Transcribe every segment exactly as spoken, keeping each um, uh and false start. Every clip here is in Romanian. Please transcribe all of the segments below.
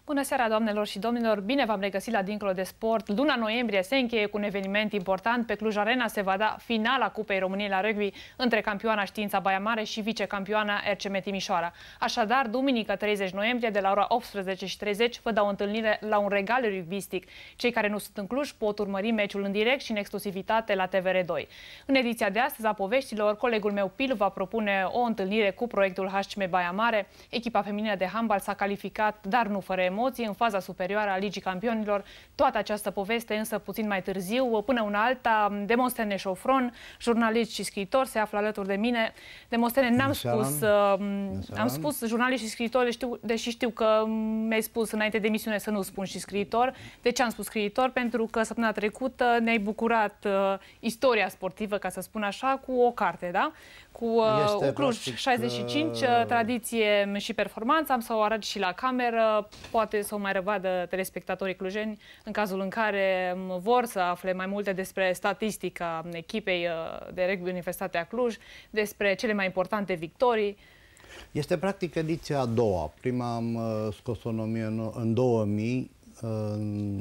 Bună seara, doamnelor și domnilor! Bine v-am regăsit la Dincolo de Sport. Luna noiembrie se încheie cu un eveniment important. Pe Cluj Arena se va da finala Cupei României la rugby între campioana Știința Baia Mare și vicecampioana R C M Timișoara. Așadar, duminică treizeci noiembrie, de la ora optsprezece și treizeci, vă dau întâlnire la un regal rugbistic. Cei care nu sunt în Cluj pot urmări meciul în direct și în exclusivitate la T V R doi. În ediția de astăzi a poveștilor, colegul meu Pilu va propune o întâlnire cu proiectul H C M Baia Mare. Echipa feminină de handbal s-a calificat, dar nu fără emoții, în faza superioară a Ligii Campionilor. Toată această poveste însă puțin mai târziu. Până una alta, Demostene Șofron, jurnalist și scriitor, se află alături de mine. Demostene, n-am spus, uh, am spus jurnalist și scriitor, știu, deși știu că mi-ai spus înainte de emisiune să nu spun și scriitor. De ce am spus scriitor? Pentru că săptămâna trecută ne-ai bucurat uh, istoria sportivă, ca să spun așa, cu o carte, da? Cu uh, Cluj șaizeci și cinci, uh, tradiție și performanță. Am să o arăt și la cameră, poate să o mai revadă telespectatorii clujeni, în cazul în care vor să afle mai multe despre statistica echipei de rugby Universitatea Cluj, despre cele mai importante victorii. Este practic ediția a doua. Prima am scos-o în două mii în,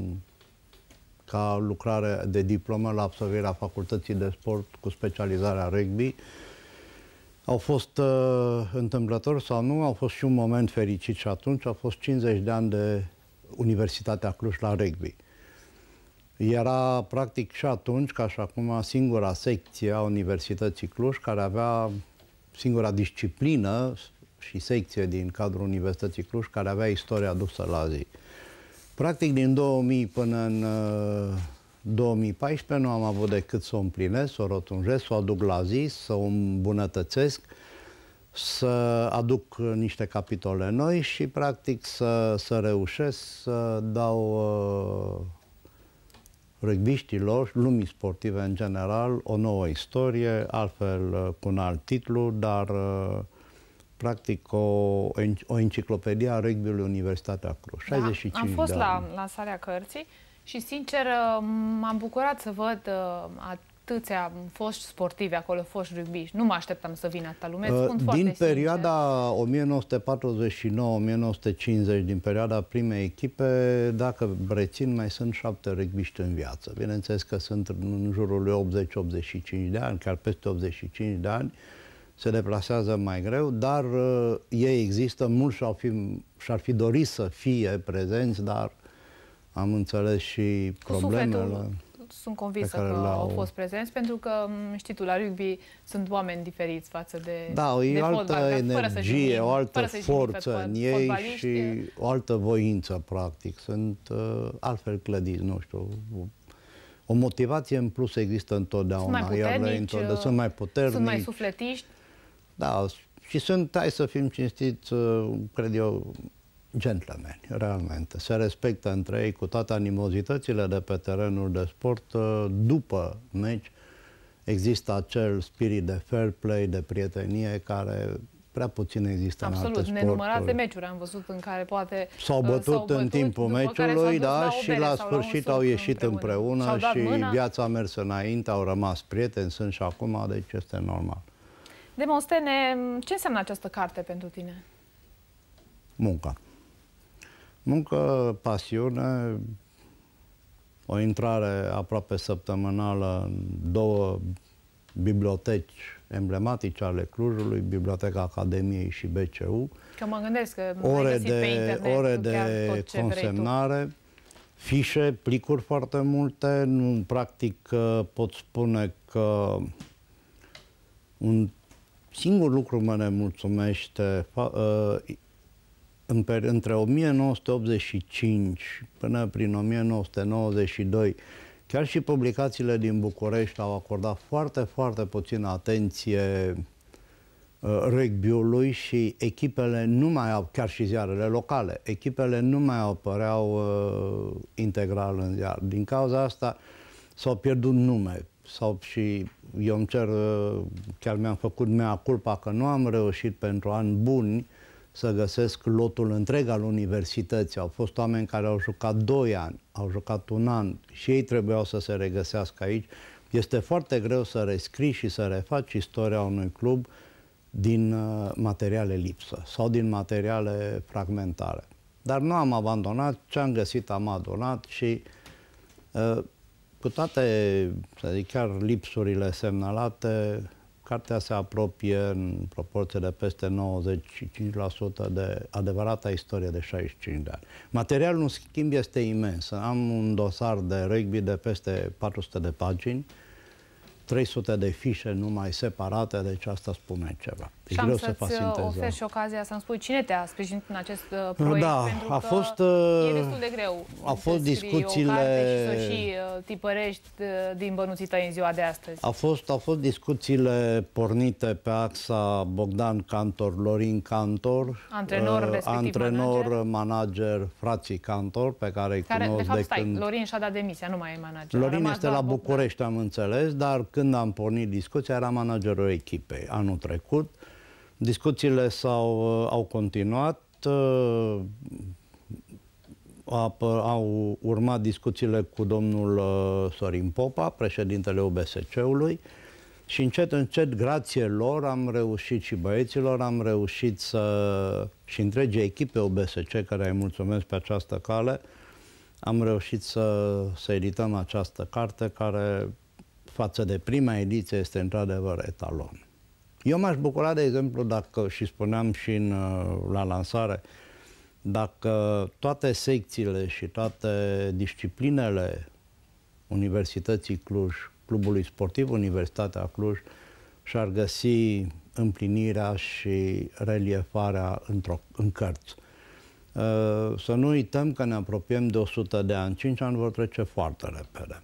ca lucrare de diplomă la absolvirea Facultății de Sport cu specializarea rugby. Au fost uh, întâmplători sau nu, au fost și un moment fericit și atunci, au fost cincizeci de ani de Universitatea Cluj la rugby. Era practic și atunci, ca și acum, singura secție a Universității Cluj care avea singura disciplină și secție din cadrul Universității Cluj care avea istoria adusă la zi. Practic din două mii până în uh, două mii paisprezece nu am avut decât să o împlinesc, să o rotunjesc, să o aduc la zi, să o îmbunătățesc, să aduc niște capitole noi și practic să, să reușesc să dau uh, rugbiștilor, lumii sportive în general, o nouă istorie, altfel uh, cu un alt titlu, dar uh, practic o, o enciclopedie a rugby-ului Universitatea Cluj. Da, șaizeci și cinci am fost de la ani. lansarea cărții și, sincer, m-am bucurat să văd atâția foști sportivi acolo, foști rugbiști. Nu mă așteptam să vină atâta lume. Uh, din perioada o mie nouă sute patruzeci și nouă - o mie nouă sute cincizeci, din perioada primei echipe, dacă rețin, mai sunt șapte rugbiști în viață. Bineînțeles că sunt în jurul lui optzeci - optzeci și cinci de ani, chiar peste optzeci și cinci de ani, se deplasează mai greu, dar uh, ei există, mulți și-ar fi, și-ar fi dorit să fie prezenți, dar am înțeles și problemele. Sunt convinsă că au fost prezenți, pentru că, știi tu, la rugby sunt oameni diferiți față de Da, o de altă fotbal, energie, o altă să forță în ei și o altă voință, practic. Sunt uh, altfel clădiți, nu știu. O motivație în plus există întotdeauna. Sunt mai puternici, iar sunt mai puternici. Sunt mai sufletiști. Da, și sunt, hai să fim cinstiți, cred eu, gentlemen, realmente. Se respectă între ei cu toate animozitățile de pe terenul de sport. După meci există acel spirit de fair play, de prietenie, care prea puțin există Absolut, în alte sporturi. nenumărate meciuri am văzut în care poate s-au bătut, bătut în timpul meciului, da, la și la sfârșit au ieșit împreună, împreună și mâna. Viața a mers înainte, au rămas prieteni, sunt și acum, deci este normal. Demostene, ce înseamnă această carte pentru tine? Muncă. Muncă, pasiune, o intrare aproape săptămânală în două biblioteci emblematice ale Clujului, Biblioteca Academiei și B C U. Că mă gândesc că ore ai găsit de, pe internet ore de tot ce consemnare, fișe, plicuri foarte multe. Nu, practic pot spune că un singur lucru mă nemulțumește. Între o mie nouă sute optzeci și cinci până prin o mie nouă sute nouăzeci și doi, chiar și publicațiile din București au acordat foarte, foarte puțină atenție uh, rugby-ului și echipele nu mai au, chiar și ziarele locale, echipele nu mai apăreau uh, integral în ziar. Din cauza asta s-au pierdut nume. Sau și eu îmi cer, uh, chiar mi-am făcut mea culpa că nu am reușit pentru ani buni să găsesc lotul întreg al universității. Au fost oameni care au jucat doi ani, au jucat un an și ei trebuiau să se regăsească aici. Este foarte greu să rescrii și să refaci istoria unui club din uh, materiale lipsă sau din materiale fragmentare. Dar nu am abandonat, ce am găsit am adunat și cu toate, să zic, chiar lipsurile semnalate, cartea se apropie în proporție de peste nouăzeci și cinci la sută de adevărata istorie de șaizeci și cinci de ani. Materialul, în schimb, este imens. Am un dosar de rugby de peste patru sute de pagini, trei sute de fișe numai separate, deci asta spune ceva. Și am să-ți ofer și ocazia să-mi spui cine te-a sprijinit în acest proiect, da, pentru a că fost, e destul de greu a fost discuțiile... o carte și să și tipărești din bănuții tăi în ziua de astăzi. A fost, au fost discuțiile pornite pe axa Bogdan Cantor, Lorin Cantor, antrenor, uh, antrenor manager. manager, frații Cantor, pe care îi care, cunosc de fapt, de stai, când... Lorin și-a dat demisia, nu mai e manager. Lorin este la București, am înțeles, dar când am pornit discuția, era managerul echipei anul trecut. Discuțiile s-au, au continuat, au urmat discuțiile cu domnul Sorin Popa, președintele U B S C-ului, și încet, încet, grație lor, am reușit și băieților, am reușit să, și întregii echipe U B S C, care îi mulțumesc pe această cale, am reușit să, să edităm această carte, care, față de prima ediție, este într-adevăr etalon. Eu m-aș bucura, de exemplu, dacă, și spuneam și în, la lansare, dacă toate secțiile și toate disciplinele Universității Cluj, Clubului Sportiv Universitatea Cluj, și-ar găsi împlinirea și reliefarea într-o, în cărți. Să nu uităm că ne apropiem de o sută de ani, cinci ani vor trece foarte repede.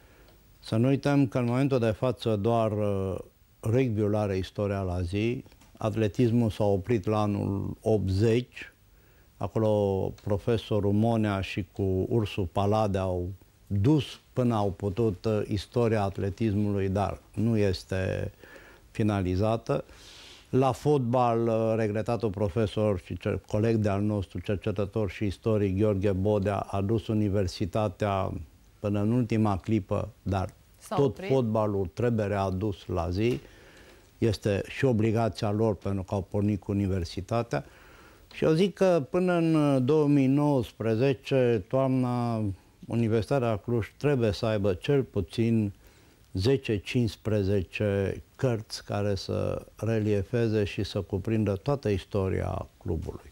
Să nu uităm că în momentul de față doar rugby-ul are istoria la zi, atletismul s-a oprit la anul optzeci, acolo profesorul Monea și cu Ursu Palade au dus până au putut istoria atletismului, dar nu este finalizată. La fotbal, regretatul profesor și coleg de-al nostru, cercetător și istoric, Gheorghe Bodea, a dus universitatea până în ultima clipă, dar tot oprit. Fotbalul trebuie readus la zi. Este și obligația lor, pentru că au pornit cu universitatea. Și eu zic că până în două mii nouăsprezece, toamna, Universitatea Cluj trebuie să aibă cel puțin zece cincisprezece cărți care să reliefeze și să cuprindă toată istoria clubului.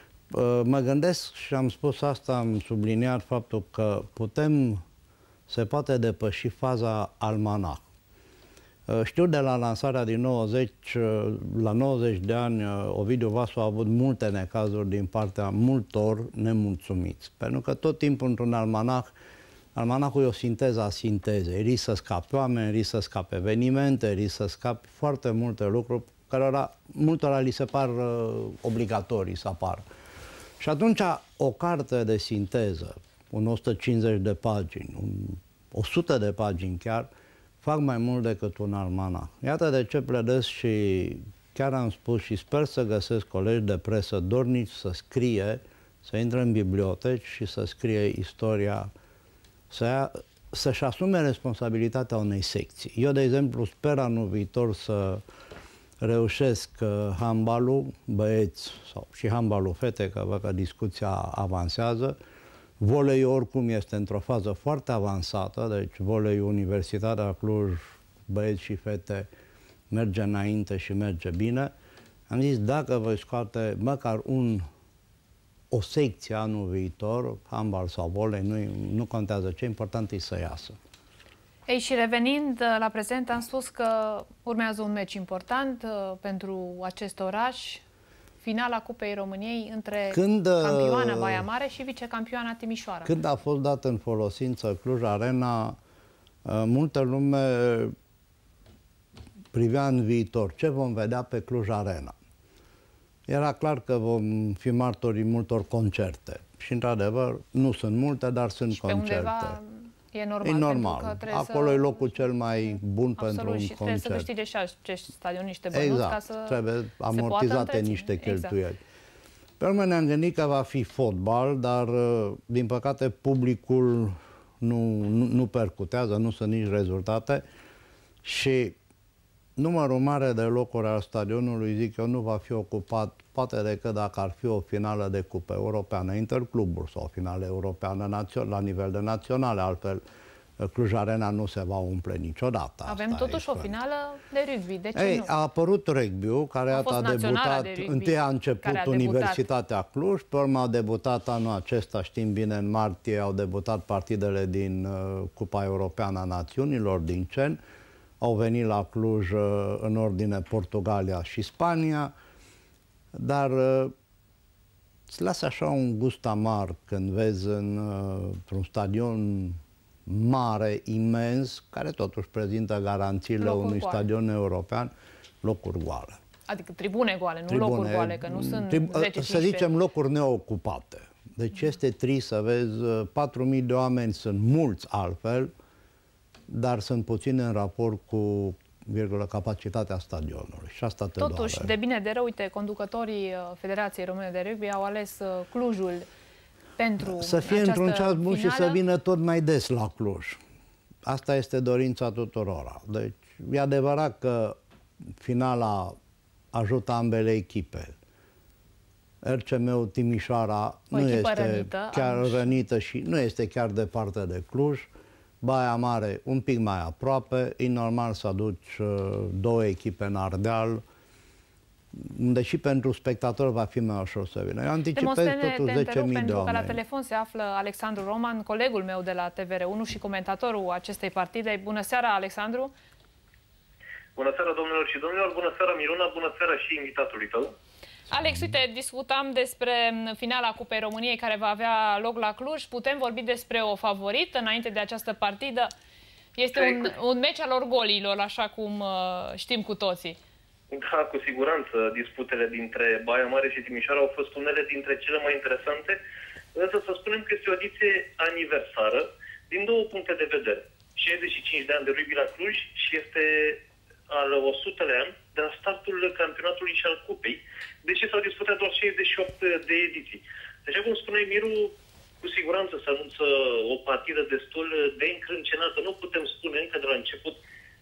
Mă gândesc, și am spus asta, am subliniat faptul că putem, se poate depăși faza almanach. Știu de la lansarea din nouăzeci, la nouăzeci de ani, Ovidiu Vasu a avut multe necazuri din partea multor nemulțumiți. Pentru că tot timpul într-un almanach, almanachul e o sinteză a sintezei. Risc să scape oameni, risc să scape evenimente, risc să scape foarte multe lucruri care multora li se par obligatorii să apară. Și atunci o carte de sinteză, un o sută cincizeci de pagini, un o sută de pagini chiar, fac mai mult decât un almanach. Iată de ce pledez și chiar am spus și sper să găsesc colegi de presă dornici să scrie, să intre în biblioteci și să scrie istoria, să să-și asume responsabilitatea unei secții. Eu, de exemplu, sper anul viitor să reușesc handbalul, băieți sau și handbalul fete, că văd că discuția avansează. Voleiul oricum este într-o fază foarte avansată, deci voleiul Universitatea Cluj, băieți și fete, merge înainte și merge bine. Am zis, dacă voi scoate măcar un, o secție anul viitor, handbal sau volei, nu, nu contează, ce important e să iasă. Ei, și revenind la prezent, am spus că urmează un meci important uh, pentru acest oraș, finala Cupei României între când, campioana Baia Mare și vicecampioana Timișoara. Când a fost dat în folosință Cluj Arena, multă lume privea în viitor. Ce vom vedea pe Cluj Arena? Era clar că vom fi martorii multor concerte. Și, într-adevăr, nu sunt multe, dar sunt și concerte. Pe undeva e normal. E normal. Acolo să... e locul cel mai bun Absolut, pentru un și concert. Trebuie să câștige și acești stadioni niște bănuți exact. ca să trebuie amortizate niște cheltuieli. Exact. Pe urmă ne-am gândit că va fi fotbal, dar, din păcate, publicul nu, nu, nu percutează, nu sunt nici rezultate și numărul mare de locuri al stadionului, zic eu, nu va fi ocupat, poate decât dacă ar fi o finală de cupă europeană intercluburi sau o finală europeană la nivel de naționale, altfel Cluj Arena nu se va umple niciodată. Avem Asta totuși o finală de rugby, de ce Ei, nu? A apărut rugby-ul, care a, a debutat, întâi a început a Universitatea Cluj, pe urmă a debutat anul acesta, știm bine, în martie au debutat partidele din uh, Cupa Europeană a Națiunilor, din CEN, au venit la Cluj uh, în ordine Portugalia și Spania, dar uh, îți lasă așa un gust amar când vezi în, uh, într-un stadion mare, imens, care totuși prezintă garanțiile locuri unui goale. Stadion european, locuri goale. Adică tribune goale, nu tribune, locuri goale, că nu sunt zece cincisprezece. Să zicem locuri neocupate. Deci este trist să vezi, patru mii de oameni sunt mulți altfel, dar sunt puțini în raport cu virgulă, capacitatea stadionului. Și asta te Totuși, doare. de bine de rău, uite, conducătorii Federației Române de Rugby au ales Clujul pentru să fie într-un ceas bun și să vină tot mai des la Cluj. Asta este dorința tuturora. Deci, e adevărat că finala ajută ambele echipe. R C M-ul Timișoara o nu este rănită, chiar anuși. rănită și nu este chiar departe de Cluj. Baia Mare un pic mai aproape. E normal să aduci două echipe în Ardeal, unde și pentru spectator va fi mai ușor să vină. Eu anticipez totuși zece mii de pentru oameni. că la telefon se află Alexandru Roman, colegul meu de la T V R unu și comentatorul acestei partide. Bună seara, Alexandru! Bună seara, domnilor și domnilor! Bună seara, Miruna! Bună seara și invitatului tău! Alex, uite, discutam despre finala Cupei României care va avea loc la Cluj. Putem vorbi despre o favorită înainte de această partidă? Este un, un meci al orgoliilor, așa cum uh, știm cu toții. Da, cu siguranță. Disputele dintre Baia Mare și Timișoara au fost unele dintre cele mai interesante, însă să spunem că este o ediție aniversară din două puncte de vedere. șaizeci și cinci de ani de rugby la Cluj și este al o sutelea an de la startul campionatului și al cupei, deși s-au disputat doar șaizeci și opt de ediții. Deci, cum spuneai, Miru, cu siguranță se anunță o partidă destul de încrâncenată. Nu putem spune încă de la început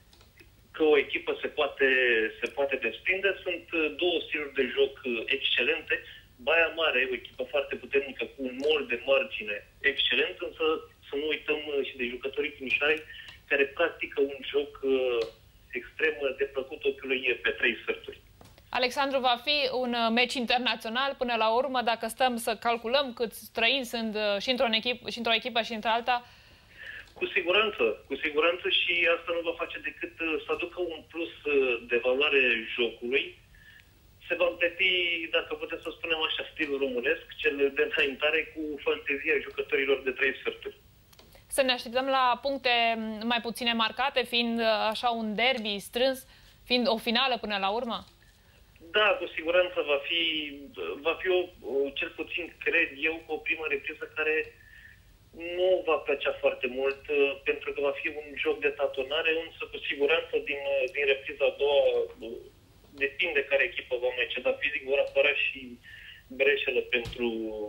că o echipă se poate, se poate desprinde. Sunt două stiluri de joc excelente. Baia Mare, o echipă foarte puternică, cu un mol de margine excelent, însă să nu uităm și de jucătorii timișoareni care practică un joc extrem de plăcut ochiului pe trei sferturi. Alexandru, va fi un meci internațional până la urmă, dacă stăm să calculăm câți străini sunt și într-o echipă, și într-o echipă și într-alta? Cu siguranță, cu siguranță și asta nu va face decât să aducă un plus de valoare jocului. Se va împleti, dacă putem să spunem așa, stilul românesc, cel de înaintare cu fantezia jucătorilor de trei sferturi. Să ne așteptăm la puncte mai puține marcate, fiind așa un derby strâns, fiind o finală până la urmă? Da, cu siguranță va fi, va fi o, cel puțin, cred eu, o primă repriză care nu va plăcea foarte mult, pentru că va fi un joc de tatonare, însă cu siguranță din, din repriza a doua, depinde care echipă va mai ceda fizic, vor apărea și breșele pentru,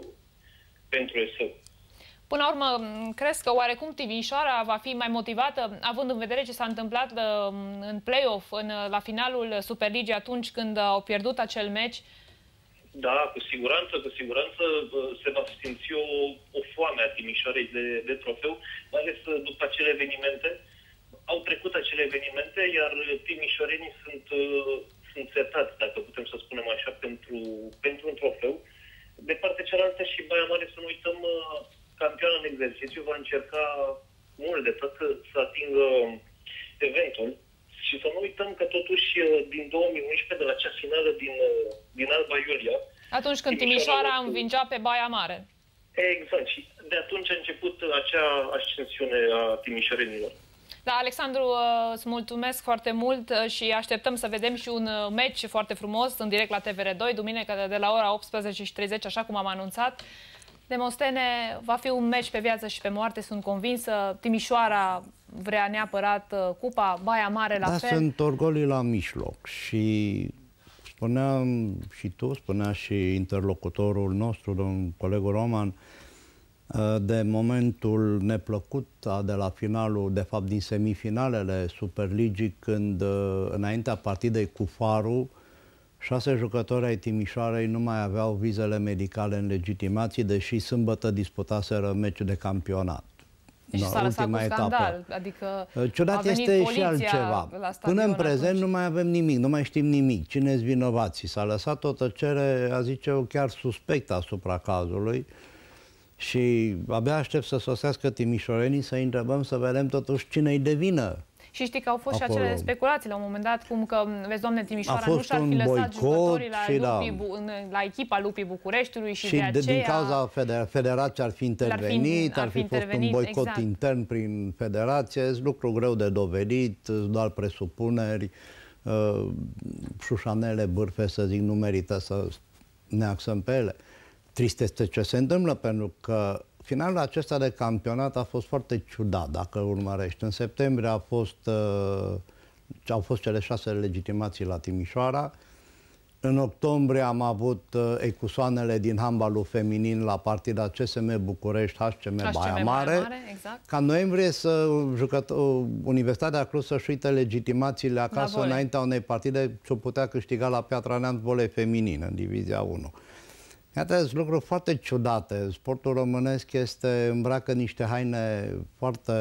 pentru E S U. Până la urmă, crezi că oarecum Timișoara va fi mai motivată, având în vedere ce s-a întâmplat în play-off, în, la finalul Superligii, atunci când au pierdut acel meci? Da, cu siguranță, cu siguranță se va simți o, o foame a Timișoarei de, de trofeu, mai ales după acele evenimente. Au trecut acele evenimente, iar timișorenii sunt, sunt setați, dacă putem să spunem așa, pentru, pentru un trofeu. De partea cealaltă și Baia Mare, să nu uităm, campioana în exercițiu va încerca mult de tot să atingă eventul și să nu uităm că totuși din două mii unsprezece, de la acea finală din, din Alba Iulia... Atunci când Timișoara învingea pe Baia Mare. Exact, și de atunci a început acea ascensiune a timișorenilor. Da, Alexandru, îți mulțumesc foarte mult și așteptăm să vedem și un meci foarte frumos în direct la T V R doi, duminică de la ora optsprezece și treizeci, așa cum am anunțat. Demostene, va fi un meci pe viață și pe moarte, sunt convinsă. Timișoara vrea neapărat cupa, Baia Mare la da, fel. Sunt orgolii la mijloc și spuneam și tu, spunea și interlocutorul nostru, domnul colegul Roman, de momentul neplăcut de la finalul, de fapt din semifinalele Superligii, când înaintea partidei cu Farul, șase jucători ai Timișoarei nu mai aveau vizele medicale în legitimații, deși sâmbătă disputaseră meciul de campionat. Și s-a lăsat cu scandal, adică ciudat este și altceva. Până în prezent atunci. Nu mai avem nimic, nu mai știm nimic. Cine-s vinovații? S-a lăsat o tăcere, a zice eu, chiar suspectă asupra cazului și abia aștept să sosească timișorenii să întrebăm, să vedem totuși cine-i de vină. Și știi că au fost acolo și acele speculații la un moment dat, cum că, vezi, doamne, Timișoara nu și-ar fi lăsat jucătorii la, Lupii, da. la echipa Lupii Bucureștiului și, și de aceea... din cauza feder federației ar fi intervenit, ar fi, ar fi fost un boicot exact. intern prin federație, e lucru greu de dovedit, doar presupuneri, uh, șușanele bârfe, să zic, nu merită să ne axăm pe ele. Trist este ce se întâmplă, pentru că finalul acesta de campionat a fost foarte ciudat, dacă urmărești. În septembrie a fost, uh, au fost cele șase legitimații la Timișoara. În octombrie am avut uh, ecusoanele din handbalul feminin la partida C S M București, H C M Baia Mare. Exact. Ca în noiembrie să jucătă, uh, Universitatea Cluj să-și uite legitimațiile acasă înaintea unei partide ce o putea câștiga la Piatra Neamț volei feminin în Divizia unu. Iată, sunt lucruri foarte ciudate. Sportul românesc este, îmbracă niște haine foarte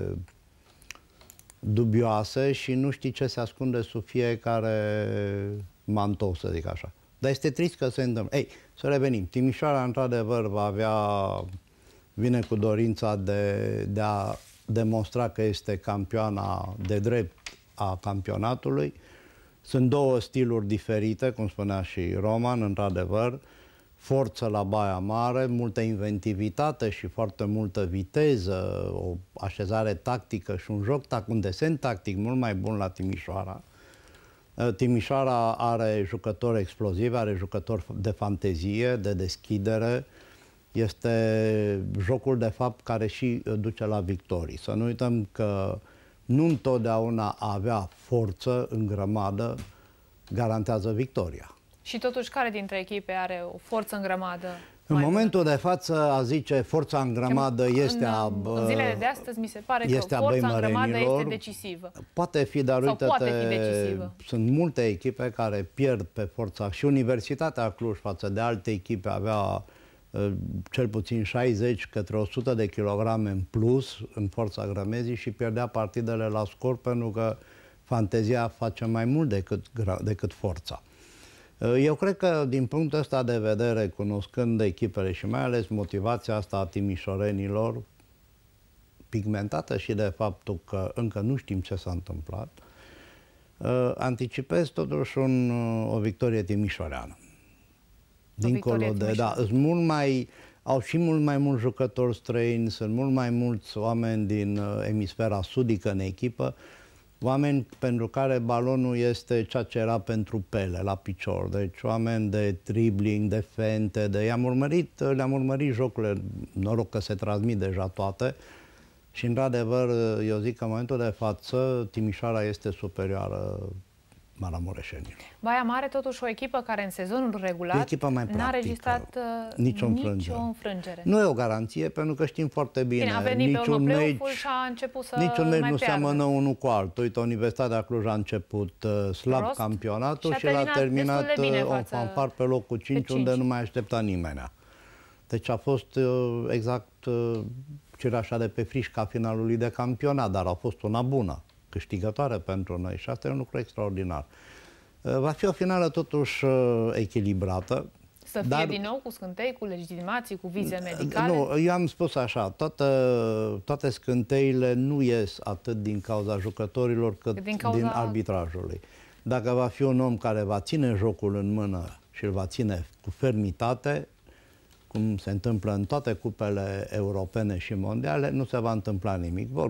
dubioase și nu știi ce se ascunde sub fiecare mantou, să zic așa. Dar este trist că se întâmplă. Ei, să revenim. Timișoara, într-adevăr, va avea, vine cu dorința de, de a demonstra că este campioana de drept a campionatului. Sunt două stiluri diferite, cum spunea și Roman, într-adevăr. Forță la Baia Mare, multă inventivitate și foarte multă viteză, o așezare tactică și un joc, un desen tactic mult mai bun la Timișoara. Timișoara are jucători explozivi, are jucători de fantezie, de deschidere. Este jocul, de fapt, care și duce la victorii. Să nu uităm că nu întotdeauna a avea forță în grămadă garantează victoria. Și totuși, care dintre echipe are o forță în grămadă? În momentul bună? de față, a zice, forța în grămadă este în, a... În zilele de astăzi mi se pare că forța în grămadă este decisivă. Poate fi, dar uite, sunt multe echipe care pierd pe forța. Și Universitatea Cluj față de alte echipe avea uh, cel puțin șaizeci către o sută de kilograme în plus în forța grămezii și pierdea partidele la scor pentru că fantezia face mai mult decât, decât forța. Eu cred că, din punctul ăsta de vedere, cunoscând echipele și mai ales motivația asta a timișorenilor, pigmentată și de faptul că încă nu știm ce s-a întâmplat, anticipez totuși un, o victorie timișoreană. Dincolo de, da, sunt mult mai, au și mult mai mulți jucători străini, sunt mult mai mulți oameni din emisfera sudică în echipă, oameni pentru care balonul este ceea ce era pentru Pele, la picior. Deci oameni de dribbling, de fente, de... I-am urmărit, le-am urmărit jocurile, noroc că se transmit deja toate. Și, într-adevăr, eu zic că în momentul de față Timișoara este superioară maramureșenilor. Baia Mare, totuși, o echipă care în sezonul regulat n-a registrat nicio înfrângere. nicio înfrângere. Nu e o garanție, pentru că știm foarte bine. Bine, a venit niciun pe meci și a început să niciun meci mai nu piardă. seamănă unul cu altul. Uite, Universitatea Cluj a început uh, slab Rost campionatul și l-a terminat un fanfar pe locul cinci, unde nu mai aștepta nimeni. Deci a fost uh, exact uh, cireașa de pe frișca finalului de campionat, dar a fost una bună, câștigătoare pentru noi și asta e un lucru extraordinar. Va fi o finală totuși echilibrată. Să fie dar... din nou cu scântei, cu legitimații, cu vize medicale? Nu, eu am spus așa, toate, toate scânteile nu ies atât din cauza jucătorilor cât din, cauza... din arbitrajului. Dacă va fi un om care va ține jocul în mână și îl va ține cu fermitate, cum se întâmplă în toate cupele europene și mondiale, nu se va întâmpla nimic. Vor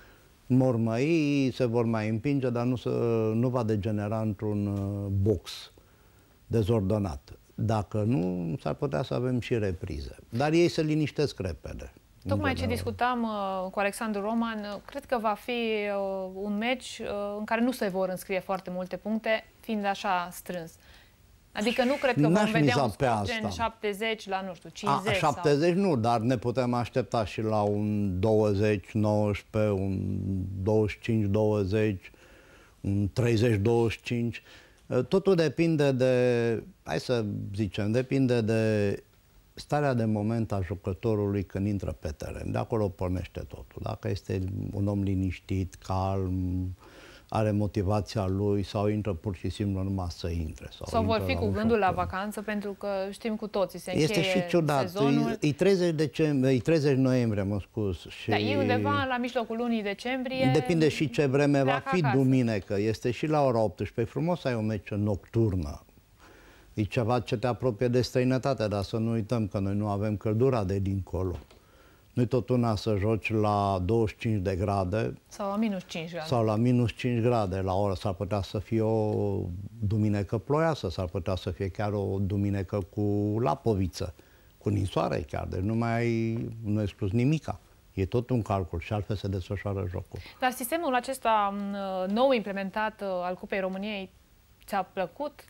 mormăi, se vor mai împinge, dar nu, se, nu va degenera într-un box dezordonat. Dacă nu, s-ar putea să avem și reprize. Dar ei se liniștesc repede. Tocmai ce discutam uh, cu Alexandru Roman, uh, cred că va fi uh, un meci uh, în care nu se vor înscrie foarte multe puncte, fiind așa strâns. Adică nu cred că vom vedea un scor gen șaptezeci la, nu știu, cincizeci. A, șaptezeci sau... nu, dar ne putem aștepta și la un douăzeci nouăsprezece, un douăzeci și cinci douăzeci, un treizeci douăzeci și cinci. Totul depinde de, hai să zicem, depinde de starea de moment a jucătorului când intră pe teren. De acolo pornește totul. Dacă este un om liniștit, calm, are motivația lui sau intră pur și simplu numai să intre. Sau, sau vor fi cu gândul la vacanță, pentru că știm cu toții, se încheie este și ciudat. Sezonul. E treizeci decembrie, e treizeci noiembrie, mă scuz. Și da, e undeva la mijlocul lunii decembrie. Depinde și ce vreme va fi acasă. duminică. Este și la ora optsprezece. Frumos să ai o meciă nocturnă. E ceva ce te apropie de străinătate, dar să nu uităm că noi nu avem căldura de dincolo. Nu-i tot una să joci la douăzeci și cinci de grade sau la minus cinci grade. Sau la minus cinci grade la oră. S-ar putea să fie o duminică ploioasă, s-ar putea să fie chiar o duminică cu lapoviță, cu ninsoare chiar. Deci nu mai ai, nu exclus nimica. E tot un calcul și altfel se desfășoară jocul. Dar sistemul acesta nou implementat al Cupei României ți-a plăcut?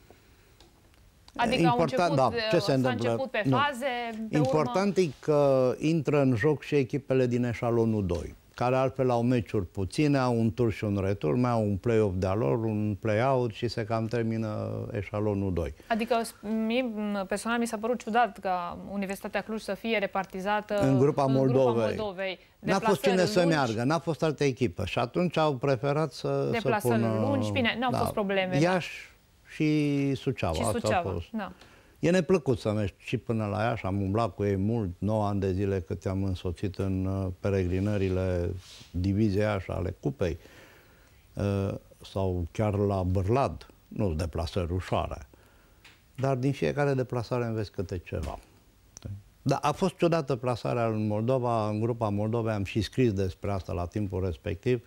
Adică important, au început, da. Ce se întâmplă? început pe faze, pe Important urmă... e că intră în joc și echipele din eșalonul doi, care altfel au meciuri puține, au un tur și un retur, mai au un play-off de-a lor, un play-out și se cam termină eșalonul doi. Adică, mie, personal, mi s-a părut ciudat ca Universitatea Cluj să fie repartizată în grupa Moldovei. Moldovei. N-a fost cine să meargă, n-a fost altă echipă și atunci au preferat să, să pună... lungi, bine, n-au da, fost probleme. Iași și Suceava. Și Suceava, asta a fost. Da. E neplăcut să mergi și până la Iași, am umblat cu ei mult, nouă ani de zile cât am însoțit în uh, peregrinările diviziei Iași ale Cupei, uh, sau chiar la Bârlad, nu deplasări ușoare, dar din fiecare deplasare înveți câte ceva. Da, a fost ciudată plasarea în Moldova, în grupa Moldovei, am și scris despre asta la timpul respectiv,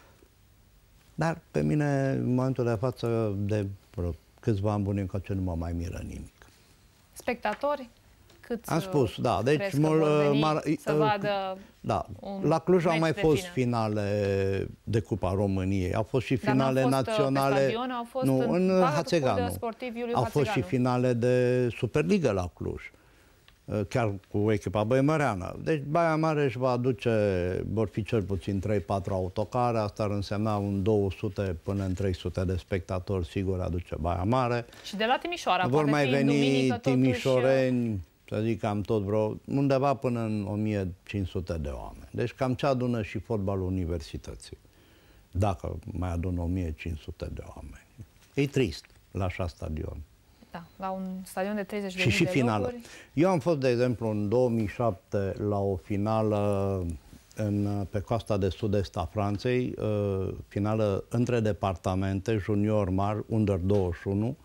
dar pe mine, în momentul de față, de câțiva ani buni încoace, nu mă mai miră nimic. Spectatori? Cât am spus, da. Deci, mul, mar, să vadă da. La Cluj au mai fost finale de Cupa României. Au fost și finale fost naționale. Pe stadion, au fost nu, în, în Hațeganu. Au Hațeganu. fost și finale de Superligă la Cluj. Chiar cu echipa băimăreană. Deci Baia Mare își va aduce, vor fi cel puțin trei patru autocare, asta ar însemna un două sute până în trei sute de spectatori, sigur aduce Baia Mare. Și de la Timișoara, vor mai fi veni duminică, timișoreni, totuși... să zic cam tot vreo, undeva până în o mie cinci sute de oameni. Deci cam ce adună și fotbalul universității, dacă mai adună o mie cinci sute de oameni. E trist la așa stadion. Da, la un stadion de treizeci de și și de finală. locuri. Eu am fost, de exemplu, în două mii șapte la o finală în, pe coasta de sud-est a Franței, uh, finală între departamente, junior mari, under douăzeci și unu,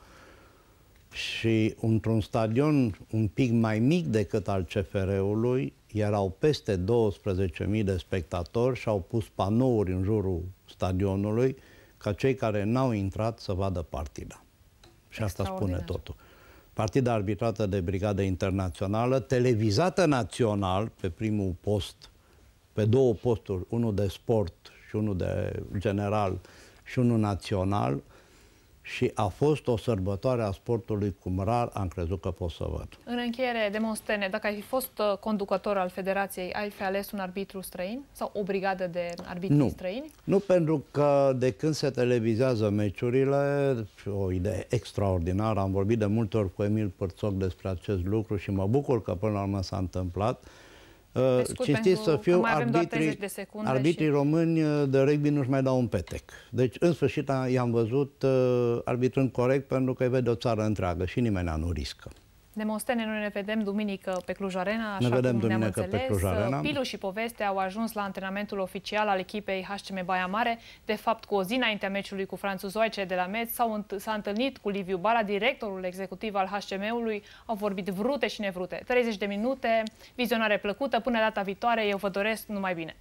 și într-un stadion un pic mai mic decât al C F R-ului, erau peste douăsprezece mii de spectatori și au pus panouri în jurul stadionului ca cei care n-au intrat să vadă partida. Și asta spune totul. Partida arbitrată de Brigadă Internațională, televizată național pe primul post, pe două posturi, unul de sport și unul de general și unul național, și a fost o sărbătoare a sportului cum rar am crezut că pot să văd. În încheiere, Demostene, dacă ai fi fost conducător al Federației, ai fi ales un arbitru străin sau o brigadă de arbitri nu. străini? Nu, pentru că de când se televizează meciurile, o idee extraordinară, am vorbit de multe ori cu Emil Părțoc despre acest lucru și mă bucur că până la urmă s-a întâmplat. Cinstit să fiu, arbitrii, arbitrii și... români de rugby nu-și mai dau un petec. Deci, în sfârșit, i-am văzut uh, arbitrând corect, pentru că îi vede o țară întreagă și nimeni nu riscă. Demostene, noi ne vedem duminică pe Cluj Arena, așa ne vedem cum ne-am pe Cluj Arena. Pilu și Poveste au ajuns la antrenamentul oficial al echipei H C M Baia Mare. De fapt, cu o zi înaintea meciului cu Franțul Zoice de la Metz, s-a întâlnit cu Liviu Bala, directorul executiv al H C M-ului. Au vorbit vrute și nevrute. treizeci de minute, vizionare plăcută. Până data viitoare, eu vă doresc numai bine.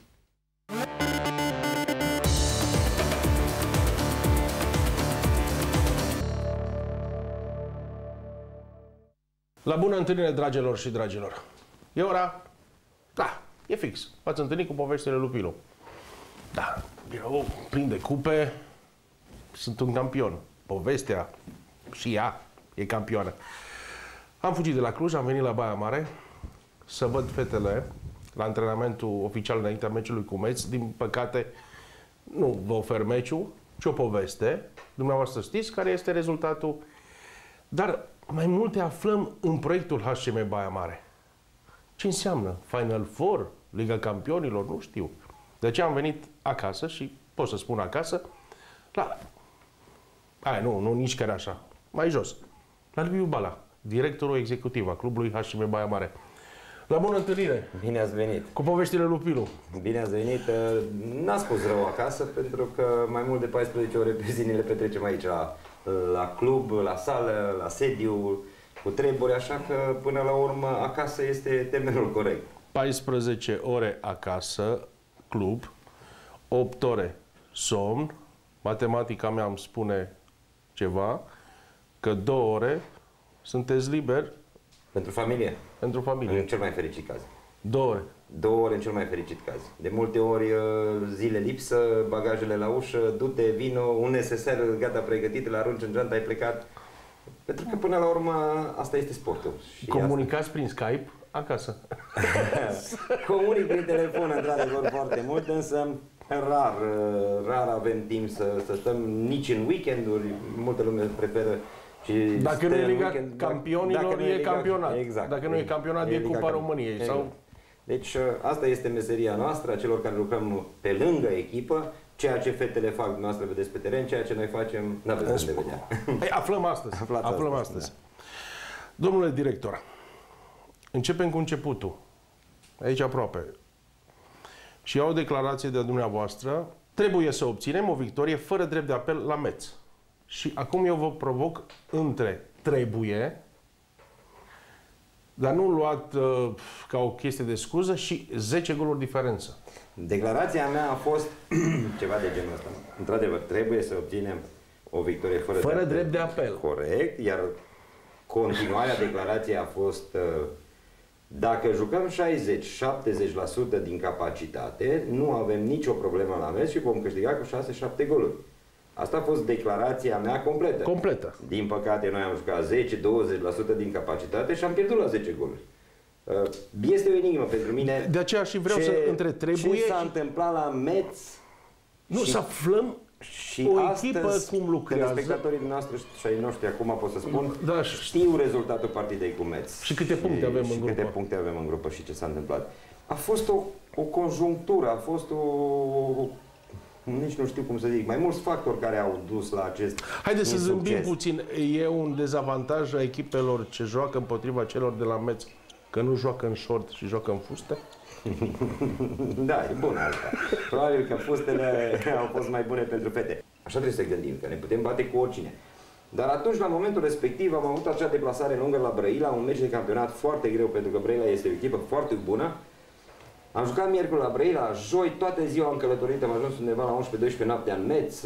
La bună întâlnire, dragilor și dragilor. E ora? Da, e fix. V-ați întâlnit cu poveștile lui Pilu. Da, birou plin de cupe. Sunt un campion. Povestea și ea e campioană. Am fugit de la Cluj, am venit la Baia Mare să văd fetele la antrenamentul oficial înaintea meciului cu Metz. Din păcate, nu vă ofer meciul, ci o poveste. Dumneavoastră știți care este rezultatul. Dar mai multe aflăm în proiectul H C M Baia Mare. Ce înseamnă Final Four, Liga Campionilor, nu știu. De aceea am venit acasă și pot să spun acasă, la... Aia, nu, nu, nici chiar așa. Mai jos. La Liviu Bala, directorul executiv a clubului H C M Baia Mare. La bună întâlnire! Bine ați venit! Cu poveștile lui Pilu. Bine ați venit! N-a spus rău acasă, pentru că mai mult de paisprezece ore pe zi ne le petrecem aici la, la club, la sală, la sediu, cu treburi, așa că până la urmă acasă este termenul corect. paisprezece ore acasă, club, opt ore somn, matematica mea îmi spune ceva, că două ore sunteți liberi pentru familie? Pentru familie. În cel mai fericit caz. Două ore. Două ore în cel mai fericit caz. De multe ori zile lipsă, bagajele la ușă, du-te, vino, un neseser gata pregătit, îl arunci în geantă, ai plecat. Pentru că până la urmă asta este sportul. Și comunicați asta... prin Skype acasă. Comunic prin telefon, într-adevăr, foarte mult, însă rar, rar avem timp să, să stăm nici în weekenduri. Multă lume preferă. Și dacă nu e Liga Campionilor, dacă e, e Liga, campionat. Exact. Dacă nu e campionat, e, e Cupa României. Exact. Sau... Deci asta este meseria noastră, a celor care lucrăm pe lângă echipă. Ceea ce fetele fac, dumneavoastră vedeți pe teren, ceea ce noi facem, nu aveți de vedea. Păi, aflăm astăzi. Aflați aflăm astăzi. astăzi. Da. Domnule director, începem cu începutul. Aici aproape. Și iau o declarație de dumneavoastră. Trebuie să obținem o victorie fără drept de apel la Metz. Și acum eu vă provoc între trebuie, dar nu luat uh, ca o chestie de scuză, și zece goluri diferență. Declarația mea a fost ceva de genul ăsta. Într-adevăr, trebuie să obținem o victorie fără, fără drept, drept de apel. Corect, iar continuarea declarației a fost uh, dacă jucăm șaizeci șaptezeci la sută din capacitate, nu avem nicio problemă la meci și vom câștiga cu șase șapte goluri. Asta a fost declarația mea completă. Completă. Din păcate, noi am jucat zece douăzeci la sută din capacitate și am pierdut la zece goluri. Este o enigmă pentru mine. De aceea și vreau ce, să între trebuie... Ce s-a întâmplat la Metz? Nu, să aflăm și o astăzi, echipă cum lucrează. Spectatorii noastre și ai noștri, acum pot să spun, da, știu rezultatul partidei cu Metz. Și câte puncte avem și în grupă. câte puncte avem în grupă și ce s-a întâmplat. A fost o, o conjunctură, a fost o... Nici nu știu cum să zic, mai mulți factori care au dus la acest Haideți să zâmbim succes. puțin. E un dezavantaj a echipelor ce joacă împotriva celor de la Metz, că nu joacă în short și joacă în fuste? Da, e bun asta. Probabil că fustele au fost mai bune pentru fete. Așa trebuie să gândim, că ne putem bate cu oricine. Dar atunci, la momentul respectiv, am avut acea deplasare lungă la Brăila, un meci de campionat foarte greu, pentru că Brăila este o echipă foarte bună. Am jucat miercuri la Brăila, joi, toată ziua am călătorit, am ajuns undeva la unsprezece doisprezece noaptea în Metz.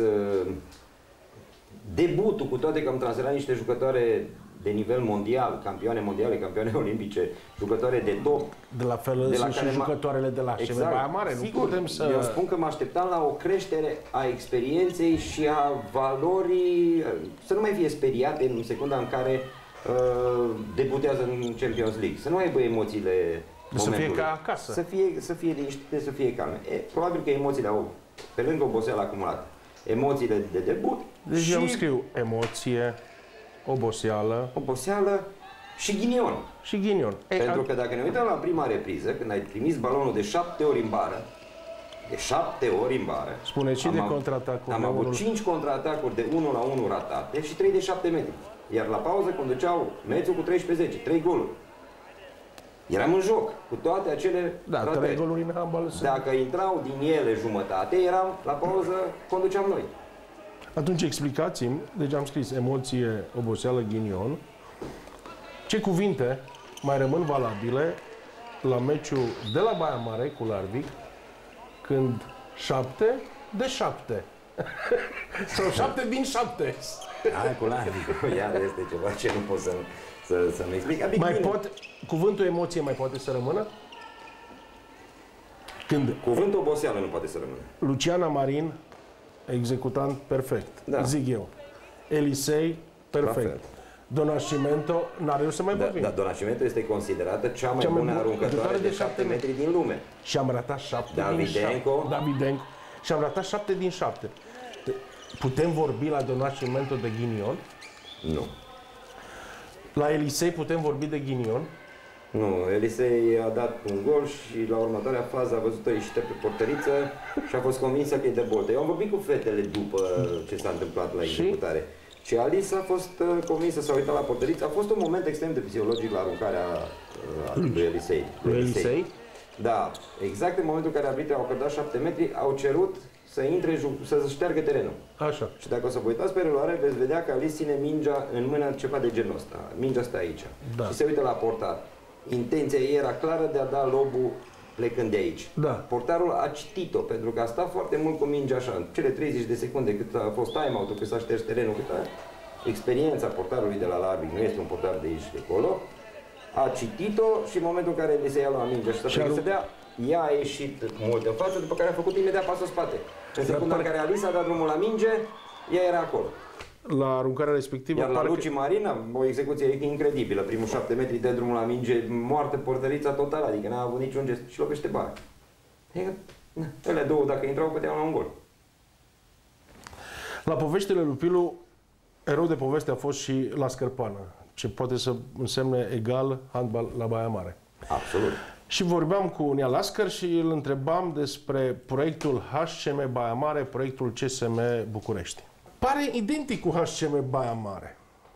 Debutul, cu toate că am transferat niște jucătoare de nivel mondial, campioane mondiale, campioane olimpice, jucătoare de top. De la fel de la și jucătoarele de la exact, Baia Mare. Sigur, nu putem să... Eu spun că mă așteptam la o creștere a experienței și a valorii, să nu mai fie speriate în secunda în care uh, debutează în Champions League, să nu aibă emoțiile momentului. Să fie ca acasă. Să fie, să fie liniștite, să fie calme. E, probabil că emoțiile au, pe lângă oboseala acumulată, emoțiile de debut. Deci și eu îmi scriu emoție, oboseală, oboseală și ghinion. Și ghinion. Pentru că dacă ne uităm la prima repriză, când ai trimis balonul de șapte ori în bară, de șapte ori în bară. Spuneți și de contraatacuri. Am avut cinci contraatacuri de unu la unu ratate și trei de șapte metri. Iar la pauză conduceau Mețul cu treisprezece zece, trei goluri. Eram în joc cu toate acele da, trei goluri în handbal. Dacă intrau din ele jumătate, eram la pauză, conduceam noi. Atunci explicați-mi, deci am scris emoție, oboseală, ghinion. Ce cuvinte mai rămân valabile la meciul de la Baia Mare cu Larvik, când șapte de șapte. Sau șapte din șapte. Hai cu Larvik, iar este ceva ce nu pot să, să, să-mi explic. Adică mai pot, cuvântul emoție mai poate să rămână? Când cuvântul oboseală nu poate să rămână. Luciana Marin, executant perfect, da. Zic eu. Elisei, Perfect. Donascimento n-are eu să mai da, vorbim. Da, Donascimento este considerată cea mai cea bună mai bună aruncătoare de șapte metri din lume. Și am ratat șapte Davidenko. din șapte. Davidenko. Și am ratat șapte din șapte. Putem vorbi la Donascimento de ghinion? Nu. La Elisei putem vorbi de ghinion? Nu, Elisei a dat un gol și la următoarea fază a văzut-o ieșită pe portăriță și a fost convinsă că e de boltă. Eu am vorbit cu fetele după ce s-a întâmplat la executare. Și Alice a fost uh, convinsă, s-a uitat la portăriță. A fost un moment extrem de fiziologic la aruncarea uh, lui Elisei. Lui Elisei? Da, exact în momentul în care arbitrii au acordat șapte metri, au cerut să intre, să șteargă terenul. Așa. Și dacă o să vă uitați pe reluare, veți vedea că Alice ține mingea în mână, ceva de genul ăsta. Mingea stă aici. Da. Și se uită la portar. Intenția ei era clară de a da lobul plecând de aici. Da. Portarul a citit-o, pentru că a stat foarte mult cu mingea așa, în cele treizeci de secunde cât a fost time-out-ul, cât s-a șters terenul, cât a... Experiența portarului de la Larvik, nu este un portar de aici și de acolo, a citit-o și în momentul în care le se ia la mingea și să se dea, ea a ieșit mult în față, după care a făcut imediat pasul în spate. În secunda în care Alice a dat drumul la minge, ea era acolo. La aruncarea respectivă... Iar la Luci Marina, o execuție incredibilă, primul șapte metri de drumul la minge, moartă portărița totală, adică n-a avut niciun gest și lovește bara. Adică, ele două, dacă intrau, puteau la un gol. La poveștile lui Pilu, erou de poveste a fost și la Scărpană, ce poate să însemne egal handbal la Baia Mare. Absolut. Și vorbeam cu Nea Lascăr și îl întrebam despre proiectul H C M Baia Mare, proiectul C S M București. Pare identic cu H C M Baia Mare.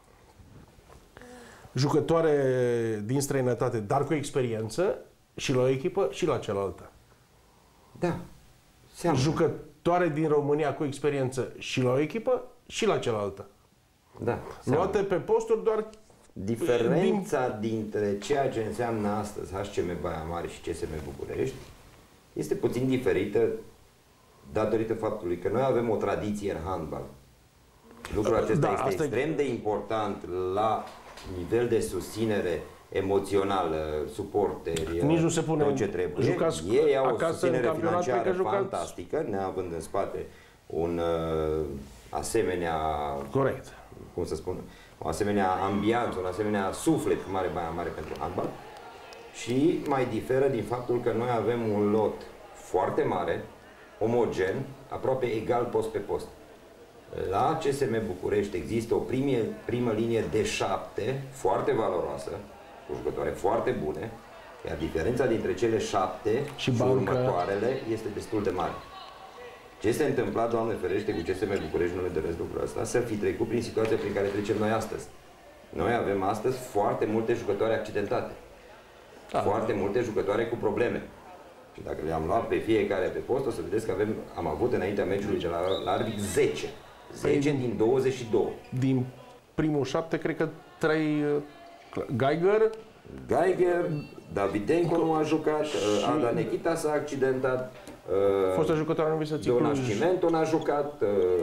Jucătoare din străinătate, dar cu experiență și la o echipă și la cealaltă. Da. Seamnă. Jucătoare din România cu experiență și la o echipă și la cealaltă. Da. Luate pe posturi doar... Diferența din... dintre ceea ce înseamnă astăzi H C M Baia Mare și C S M București este puțin diferită datorită faptului că noi avem o tradiție în handbal. Lucrul acesta da, este extrem e... de important la nivel de susținere emoțională, suporteri, nici nu se pune tot ce trebuie. Jucați Ei au o susținere campionat financiară jucați... fantastică, neavând în spate un uh, asemenea... Corect. Cum să spun? O asemenea ambianță, un asemenea suflet cu mare Baia Mare pentru handbal. Și mai diferă din faptul că noi avem un lot foarte mare, omogen, aproape egal post pe post. La C S M București există o primie, primă linie de șapte, foarte valoroasă, cu jucătoare foarte bune, iar diferența dintre cele șapte și, și următoarele este destul de mare. Ce se întâmpla, Doamne ferește, cu C S M București, nu ne doresc lucrul ăsta, să fi trecut prin situația prin care trecem noi astăzi. Noi avem astăzi foarte multe jucătoare accidentate, da, foarte da. multe jucătoare cu probleme. Și dacă le-am luat pe fiecare pe post, o să vedeți că avem, am avut înaintea meciului de la Larvik zece. zece din douăzeci și doi. Din primul șapte, cred că trei... Geiger? Geiger, Davidenko nu a jucat, și... Ada Nechita s-a accidentat, fostă jucătoare în Visății Cluj. Donascimento n-a jucat,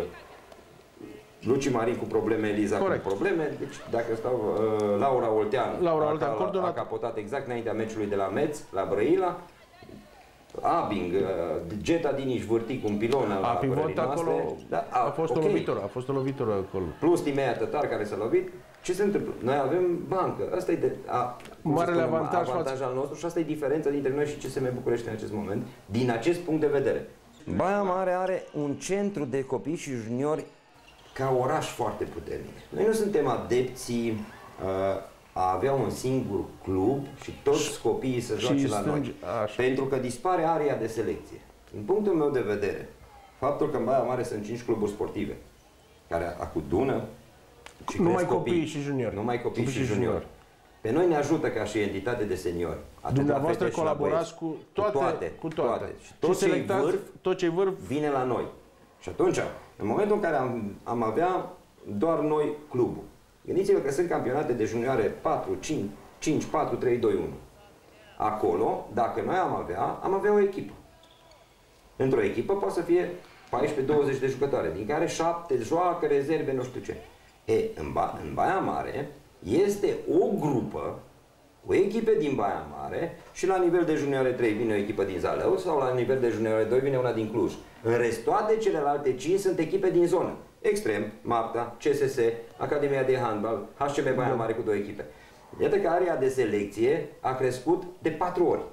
Luci Marin cu probleme, Eliza Corect. cu probleme. Deci, dacă stau, Laura Olteanu Laura a, Olteanu, a, a capotat exact înaintea meciului de la Metz, la Brăila. Abing, Geta din Ișvârti cu un pilon al apărării noastre. Da, a, a fost okay. o lovitură, a fost o lovitură acolo. Plus Timea Tătar care s-a lovit. Ce se întâmplă? Noi avem bancă. Asta e de, a, marele avantaj, avantaj al nostru și asta e diferența dintre noi și C S M București în acest moment, din acest punct de vedere. Baia Mare are un centru de copii și juniori ca oraș foarte puternic. Noi nu suntem adepții uh, a avea un singur club și toți copiii să joace la noi. Așa. Pentru că dispare aria de selecție. Din punctul meu de vedere, faptul că în Baia Mare sunt cinci cluburi sportive, care acudună și numai copii, copii și juniori. Numai copii, copii și, și juniori. Pe noi ne ajută ca și entitate de seniori. Dumneavoastră colaborați cu toate, cu toate. Cu toate. toate. Și tot ce e vârf, tot ce vârf vine la noi. Și atunci, în momentul în care am, am avea doar noi clubul, gândiți-vă că sunt campionate de junioare patru, cinci, patru, trei, doi, unu. Acolo, dacă noi am avea, am avea o echipă. Într-o echipă poate să fie paisprezece douăzeci de jucătoare, din care șapte joacă, rezerve, nu știu ce. E, în, ba în Baia Mare este o grupă, o echipă din Baia Mare și la nivel de junioare trei vine o echipă din Zalău sau la nivel de junioare doi vine una din Cluj. În rest, toate celelalte cinci sunt echipe din zonă. Extrem, Marta, C S S, Academia de Handbal, H C M Baia Mare cu două echipe. Iată că area de selecție a crescut de patru ori.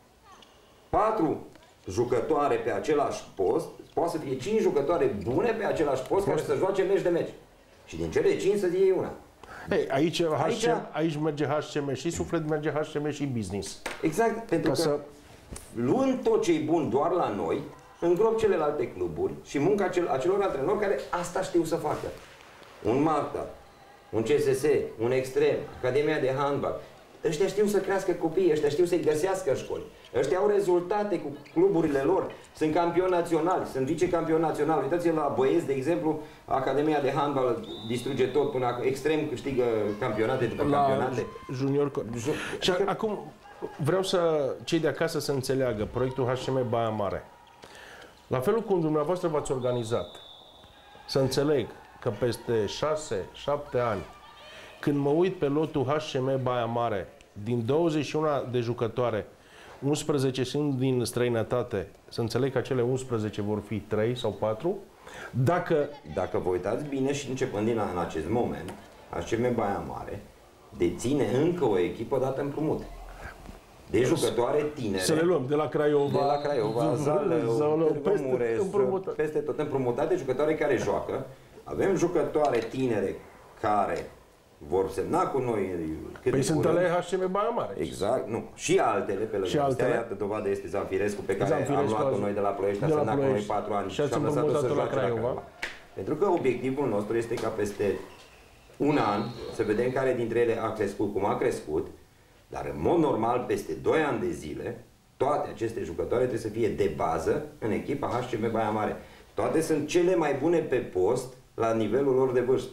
Patru jucătoare pe același post, poate să fie cinci jucătoare bune pe același post care să joace meci de meci. Și din cele cinci să iei una. Hey, aici, aici, H C M, aici merge H C M și suflet, merge H C M și business. Exact, pentru Ca că să... luând tot ce e bun doar la noi, îngrop celelalte cluburi și munca acel, acelor antrenori care asta știu să facă. Un Marta, un C S S, un Extrem, Academia de Handbal. Ăștia știu să crească copiii, ăștia știu să-i găsească în școli. Ăștia au rezultate cu cluburile lor, sunt campioni naționali, sunt vicecampioni naționali. Uitați-vă la băieți, de exemplu, Academia de Handbal distruge tot până Extrem câștigă campionate după la campionate. Junior. Și acum vreau să cei de acasă să înțeleagă proiectul H C M Baia Mare. La felul cum dumneavoastră v-ați organizat, să înțeleg că peste șase șapte ani, când mă uit pe lotul H C M Baia Mare, din douăzeci și unu de jucătoare, unsprezece sunt din străinătate, să înțeleg că cele unsprezece vor fi trei sau patru, dacă... Dacă vă uitați bine și începând din în acest moment, H C M Baia Mare deține încă o echipă dată împrumut. De jucătoare tinere. Să le luăm de la Craiova, de la Craiova, Zalău, Târgu Mureș, peste tot împrumutate, jucătoare care joacă. Avem jucătoare tinere care vor semna cu noi cât păi de sunt curând. ale H C M Baia Mare. Exact, nu. Și altele pe lângă astea. Iată, dovadă este Zanfirescu, pe care Zanfirescu am luat-o noi de la Ploiești, a semnat cu noi patru ani și am lăsat-o să joace la Craiova. Pentru că obiectivul nostru este ca peste un an să vedem care dintre ele a crescut cum a crescut, dar în mod normal, peste doi ani de zile, toate aceste jucătoare trebuie să fie de bază în echipa H C M Baia Mare. Toate sunt cele mai bune pe post la nivelul lor de vârstă.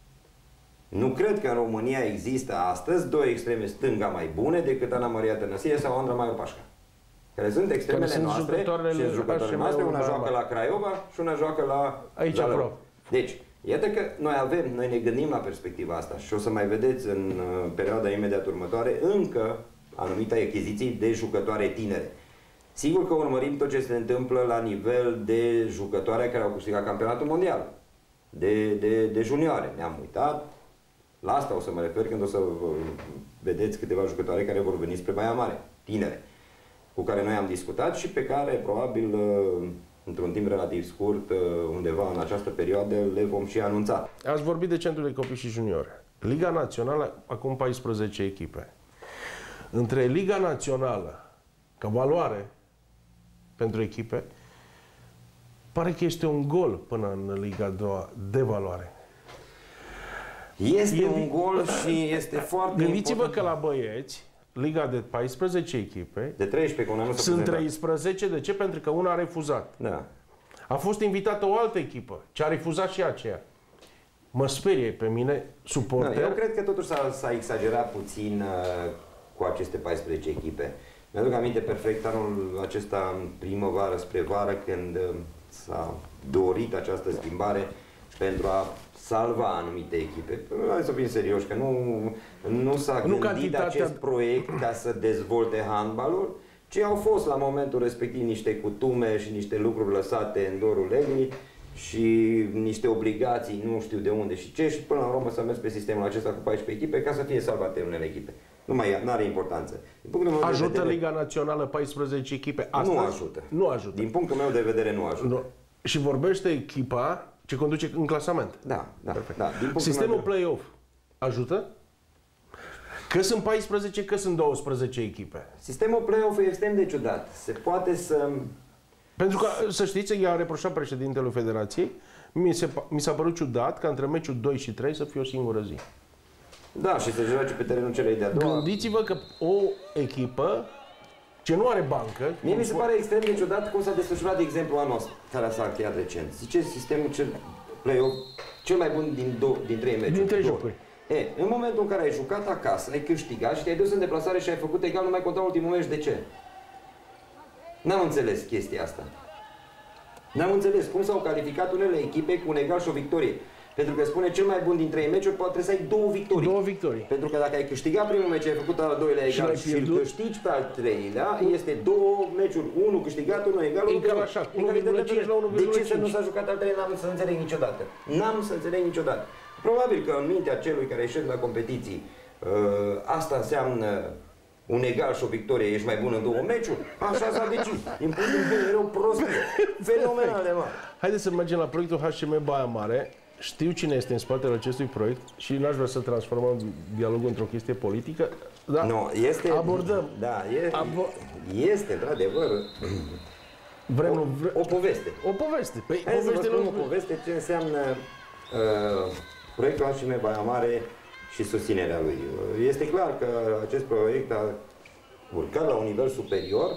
Nu cred că în România există astăzi două extreme stânga mai bune decât Ana Maria Tănăsie sau Andra Maior Pașca. Care sunt extremele care sunt noastre și jucătoarele noastre, una joacă la Craiova și una joacă la aici Zalău. aproape. Deci, iată că noi avem, noi ne gândim la perspectiva asta și o să mai vedeți în uh, perioada imediat următoare încă anumite achiziții de jucătoare tinere. Sigur că urmărim tot ce se întâmplă la nivel de jucătoare care au câștigat campionatul mondial, de, de, de junioare. Ne-am uitat, la asta o să mă refer când o să vedeți câteva jucătoare care vor veni spre Baia Mare, tinere, cu care noi am discutat și pe care probabil într-un timp relativ scurt, undeva în această perioadă, le vom și anunța. Ați vorbit de Centrul de Copii și Juniori. Liga Națională, acum paisprezece echipe. Între Liga Națională, ca valoare pentru echipe, pare că este un gol până în Liga a doua de valoare. Este e, un gol și este foarte Gândiți-vă important. că la băieți, Liga de paisprezece echipe, de treisprezece, că una nu se sunt treisprezece. De ce? Pentru că una a refuzat. Da. A fost invitată o altă echipă, ce a refuzat și aceea. Mă sperie pe mine, suporter. Da, eu cred că totuși s-a exagerat puțin uh, cu aceste paisprezece echipe. Mi-aduc aminte perfect anul acesta, în primăvară spre vară, când uh, s-a dorit această schimbare pentru a salva anumite echipe. Hai să fim serioși, că nu, nu s-a gândit cantitatea... acest proiect ca să dezvolte handbalul, ci au fost la momentul respectiv niște cutume și niște lucruri lăsate în dorul legii și niște obligații, nu știu de unde și ce, și până la urmă s-a mers pe sistemul acesta cu paisprezece echipe ca să fie salvate unele echipe. Nu mai are importanță. Ajută vedere, Liga Națională paisprezece echipe astăzi? Nu ajută. Nu ajută. Din punctul meu de vedere nu ajută. Nu. Și vorbește echipa ce conduce în clasament. Da, da. da. Din Sistemul de... play-off ajută? Că sunt paisprezece, că sunt douăsprezece echipe. Sistemul play-off e extrem de ciudat. Se poate să... Pentru că, să știți, i-a reproșat președintelui Federației, mi, se, mi s-a părut ciudat ca între meciul doi și trei să fie o singură zi. Da, și să joace pe terenul celei de-a doua. Gândiți-vă că o echipă ce nu are bancă... Mie mi se pare extrem de ciudat cum s-a desfășurat, de exemplu, anul ăsta, care s-a încheiat recent. Zice sistemul cel play-off cel mai bun din, do- din trei meciuri. Din trei jocuri. E, în momentul în care ai jucat acasă, ai câștigat și te-ai dus în deplasare și ai făcut egal, nu mai conta ultimul meci, de ce? N-am înțeles chestia asta. N-am înțeles cum s-au calificat unele echipe cu un egal și o victorie. Pentru că spune cel mai bun din trei meciuri poate trebuie să ai două victorii. Două victorii. Pentru că dacă ai câștigat primul meci, ai făcut al doilea egal și, și îl câștigi pe al treilea, este două meciuri, unul câștigat, unul egal, unul egal așa, unu virgulă cinci la unu virgulă cinci. De ce să nu s-a jucat al treilea, n-am să înțeleg niciodată. N-am să înțeleg niciodată. Probabil că în mintea celui care ieșește la competiții, asta înseamnă un egal și o victorie, ești mai bun în două meciuri, așa s-a decis. Din punctul de vedere, o prostie fenomenal de mare. Haideți să mergem la proiectul H C M Baia Mare. Știu cine este în spatele acestui proiect și n-aș vrea să transformăm dialogul într-o chestie politică, dar no, este, abordăm. Da, e, Abo este, într-adevăr, vrem, o, vre... o poveste. O poveste. Păi, Hai să vă spun nu... o poveste ce înseamnă uh, proiectul H C M Baia Mare și susținerea lui. Este clar că acest proiect a urcat la un nivel superior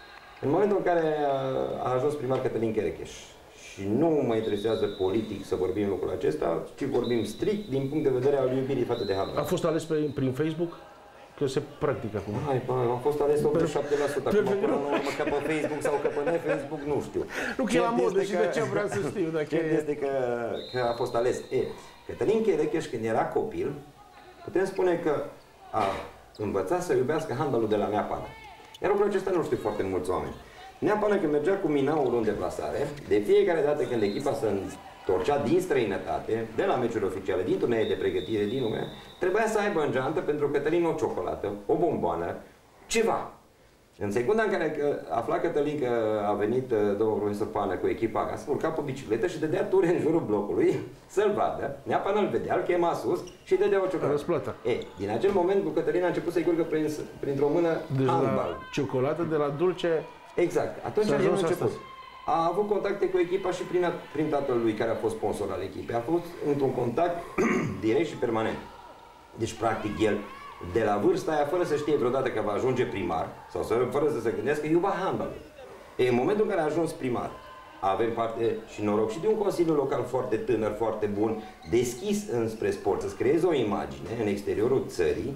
în momentul în care a, a ajuns primar Cătălin Cherecheș. Și nu mă interesează politic să vorbim lucrul acesta, ci vorbim strict din punct de vedere al iubirii față de handbal. A fost ales pe, prin Facebook? Că se practică acum. Hai, bă, a fost ales optzeci și șapte la sută. Acum, până la urmă, că pe Facebook sau că pe ne-Facebook, nu știu. Nu, că e la modă și de ce vreau să știu. Dacă e... este că, că a fost ales. E, Cătălin Cherecheș, când era copil, putem spune că a învățat să iubească handbalul de la Neapană. Iar lucrul acesta nu știu foarte mulți oameni. Neapană, când mergea cu Minaul în deplasare, de fiecare dată când echipa se întorcea din străinătate, de la meciuri oficiale, din turnee de pregătire, din lume, trebuia să aibă în geantă pentru Cătălin o ciocolată, o bomboană, ceva. În secunda în care afla Cătălin că a venit domnul profesor Pană cu echipa acasă, urca pe bicicletă și dădea ture în jurul blocului să-l vadă. Neapană îl vedea, îl chema sus și îi dădea o ciocolată. Răsplata. E, din acel moment cu Cătălin a început să-i curgă prin, printr-o mână deci handbal. La ciocolată de la dulce. Exact. Atunci a început. Astăzi. A avut contacte cu echipa și prin, prin tatăl lui care a fost sponsor al echipei. A fost într-un contact direct și permanent. Deci, practic, el, de la vârsta aia, fără să știe vreodată că va ajunge primar, sau să, fără să se gândească, iuba handbalul. În momentul în care a ajuns primar, avem parte și noroc și de un consiliu local foarte tânăr, foarte bun, deschis înspre sport, să-ți creeze o imagine în exteriorul țării.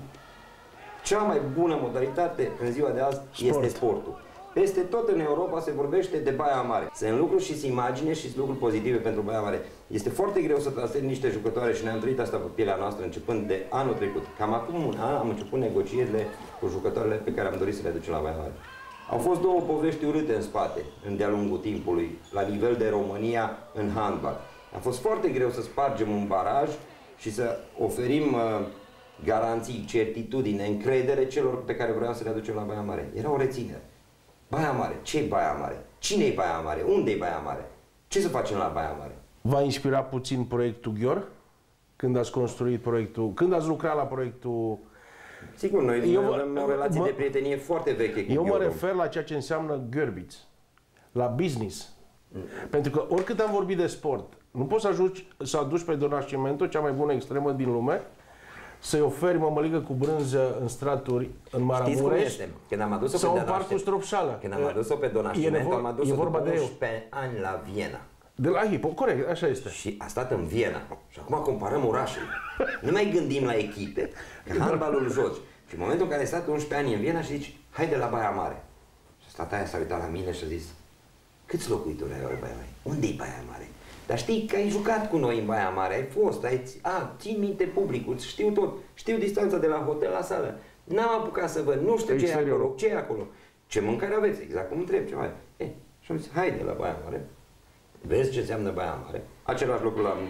Cea mai bună modalitate în ziua de azi Sport. este sportul. Peste tot în Europa se vorbește de Baia Mare. Sunt lucruri și imagine și lucruri pozitive pentru Baia Mare. Este foarte greu să trasezi niște jucătoare și ne-am trăit asta pe pielea noastră începând de anul trecut. Cam acum un an am început negocierile cu jucătoarele pe care am dorit să le aducem la Baia Mare. Au fost două povești urâte în spate, în de-a lungul timpului, la nivel de România în handbal. A fost foarte greu să spargem un baraj și să oferim uh, garanții, certitudine, încredere celor pe care vreau să le aducem la Baia Mare. Era o reținere. Baia Mare. Ce-i Baia Mare? Cine-i Baia Mare? Unde-i Baia Mare? Ce să facem la Baia Mare? V-a inspirat puțin proiectul Gheor? Când ați construit proiectul? Când ați lucrat la proiectul... Sigur, noi eu avem o relație mă, de prietenie foarte veche cu Eu Gheorul. mă refer la ceea ce înseamnă Gheorbiț. La business. Mm. Pentru că oricât am vorbit de sport, nu poți să, ajuci, să aduci pe Donascimento, cea mai bună extremă din lume, să-i oferi mămăligă cu brânză în straturi, în Maramureș, când am adus-o sau pe în parcul Stropșală. Când am adus-o pe Donascimento, am adus-o după unsprezece ani la Viena. De la Hipo, corect, așa este. Și a stat în Viena. Și acum comparăm orașele. Nu mai gândim la echipe, că handbalul joci. Și în momentul în care ai stat unsprezece ani în Viena și zici, haide la Baia Mare. Și stata aia s-a uitat la mine și a zis, câți locuitori ai în Baia Mare? Unde-i Baia Mare? Dar știi că ai jucat cu noi în Baia Mare, ai fost, ai, a, țin minte publicul, știu tot, știu distanța de la hotel la sală. N-am apucat să văd, nu știu ce e acolo, ce e acolo. Ce mâncare aveți? Exact cum întreb, ce mai. E, și am zis, haide la Baia Mare, vezi ce înseamnă Baia Mare. Același lucru l-am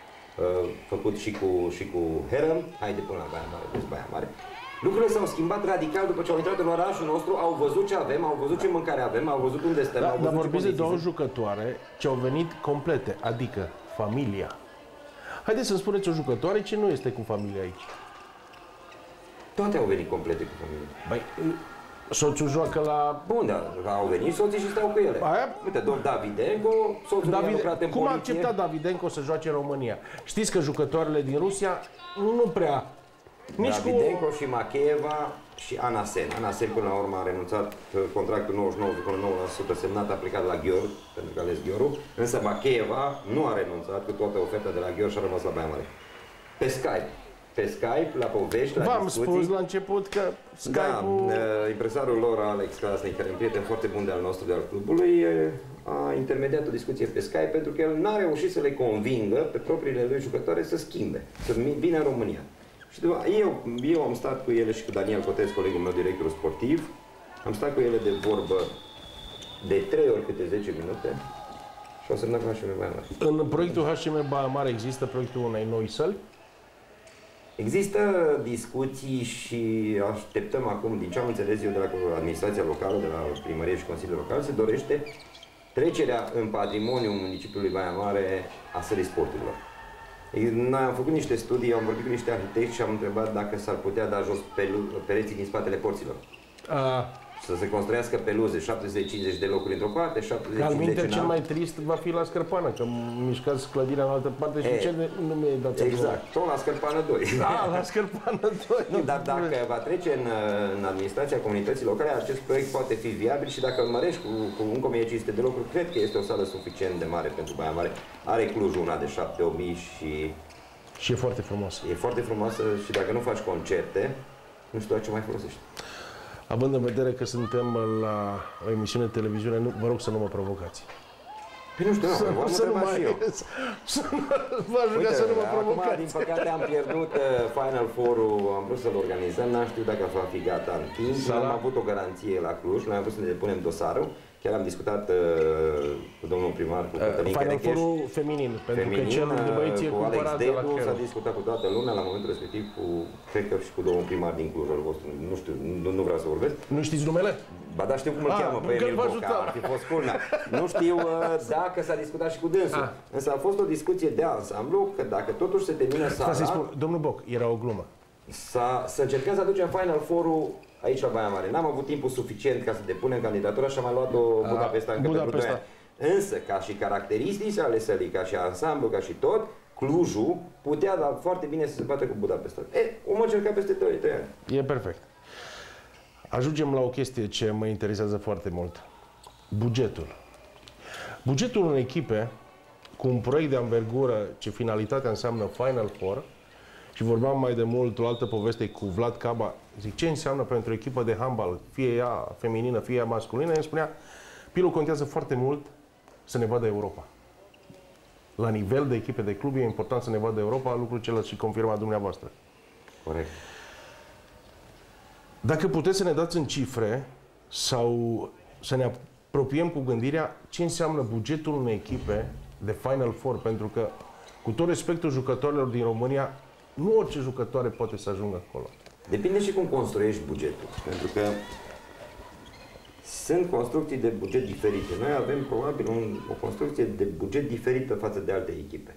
uh, făcut și cu, și cu Herăm, haide până la Baia Mare, vezi Baia Mare. Lucrurile s-au schimbat radical după ce au intrat în orașul nostru, au văzut ce avem, au văzut ce mâncare avem, au văzut unde stăm, da, au văzut dar vorbiți ce de două jucătoare ce au venit complete, adică familia. Haideți să-mi spuneți o jucătoare ce nu este cu familia aici. Toate au venit complete cu familia. Băi, soțul joacă la... Bun, dar au venit soții și stau cu ele. Aia? Uite, domn Davidenko, soțul David... a lucrat în Cum poliție. a acceptat Davidenko să joace în România? Știți că jucătoarele din Rusia nu prea... Nici Davidenko cu... și Macheva și Anasen. Anasen până la urmă a renunțat contractul nouăzeci și nouă virgulă nouă la sută semnat, a plecat la Gheor, pentru că a ales Gheorul, însă Macheva nu a renunțat cu toată oferta de la Gheor și a rămas la Baia Mare. Pe Skype. Pe Skype, la povești, la V-am discuții. spus la început că Skype-ul... Da, impresarul lor, Alex Krasnic, care e un prieten foarte bun de al nostru, de al clubului, a intermediat o discuție pe Skype pentru că el n-a reușit să le convingă pe propriile lui jucătoare să schimbe, să vină în România. Și după, eu, eu am stat cu ele și cu Daniel Cotez, colegul meu, director sportiv, am stat cu ele de vorbă de trei ori câte zece minute și o să merg la H M Baia Mare. În proiectul H M Baia Mare există proiectul unei noi săli? Există discuții și așteptăm acum, din ce am înțeles eu de la administrația locală, de la primărie și Consiliul Local, se dorește trecerea în patrimoniul municipiului Baia Mare a sălii sporturilor. Noi am făcut niște studii, am vorbit cu niște arhitecți și am întrebat dacă s-ar putea da jos pereții din spatele porților. A... Să se construiască peluze, șapte sute cincizeci de locuri într-o parte, șapte sute cincizeci în cel mai trist va fi la Scărpană, că mișcați clădirea în altă parte și e, ce nu mi-ai dat. Exact, tot la Scărpană doi. Da, la Scărpană doi. Nu, dar dacă va trece în, în administrația comunității locale, acest proiect poate fi viabil și dacă îl mărești cu, cu încă o mie cinci sute de locuri, cred că este o sală suficient de mare pentru Baia Mare. Are Clujul una de șapte opt mii și... Și e foarte frumoasă. E foarte frumoasă și dacă nu faci concerte, nu știu la ce mai folosești. Având în vedere că suntem la o emisiune de televiziune, nu, vă rog să nu mă provocați. Păi nu știu, nu, v-am întrebat și eu. Vă aș ruga să nu mă provocați. Acum, din păcate, am pierdut uh, Final Four-ul, am vrut să-l organizăm, n-am știut dacă va fi gata în timp. Sala... Am avut o garanție la Cluj, noi am vrut să ne depunem dosarul. Chiar am discutat uh, cu domnul primar, cu Cătălin uh, Final Four-ul feminin, pentru feminin, că cel de băieți e cumpărat de la Chelo. S-a discutat cu toată lumea, la momentul respectiv, cu, cred că și cu domnul primar din Cluj, al vostru, nu știu, nu, nu vreau să vorbesc. Nu știți numele? Ba da, știu cum îl ah, cheamă, pe Emil Boca, ar fi fost culmea. Nu știu uh, dacă s-a discutat și cu dânsul, ah. însă a fost o discuție de ansamblu, că dacă totuși se termină sala... Să spun, domnul Boc, era o glumă. Să încercăm să aducem Final Four-ul aici la Baia Mare. N-am avut timpul suficient ca să depunem candidatura și am mai luat-o Budapesta încă pentru doi ani. Însă, ca și caracteristici ale sălii, ca și ansamblu, ca și tot, Clujul putea da foarte bine să se bată cu Budapesta. E, o mă încerca peste trei ani. E perfect. Ajungem la o chestie ce mă interesează foarte mult. Bugetul. Bugetul unei echipe cu un proiect de anvergură ce finalitatea înseamnă Final Four, și vorbeam mai de mult o altă poveste cu Vlad Caba, zic, ce înseamnă pentru o echipă de handbal, fie ea feminină, fie ea masculină, îmi spunea, Pilu, contează foarte mult să ne vadă Europa. La nivel de echipe de club e important să ne vadă Europa, lucru ce l-ați și confirmat dumneavoastră. Corect. Dacă puteți să ne dați în cifre sau să ne apropiem cu gândirea ce înseamnă bugetul unei echipe de Final Four, pentru că, cu tot respectul jucătorilor din România, nu orice jucătoare poate să ajungă acolo. Depinde și cum construiești bugetul. Pentru că sunt construcții de buget diferite. Noi avem probabil un, o construcție de buget diferită față de alte echipe.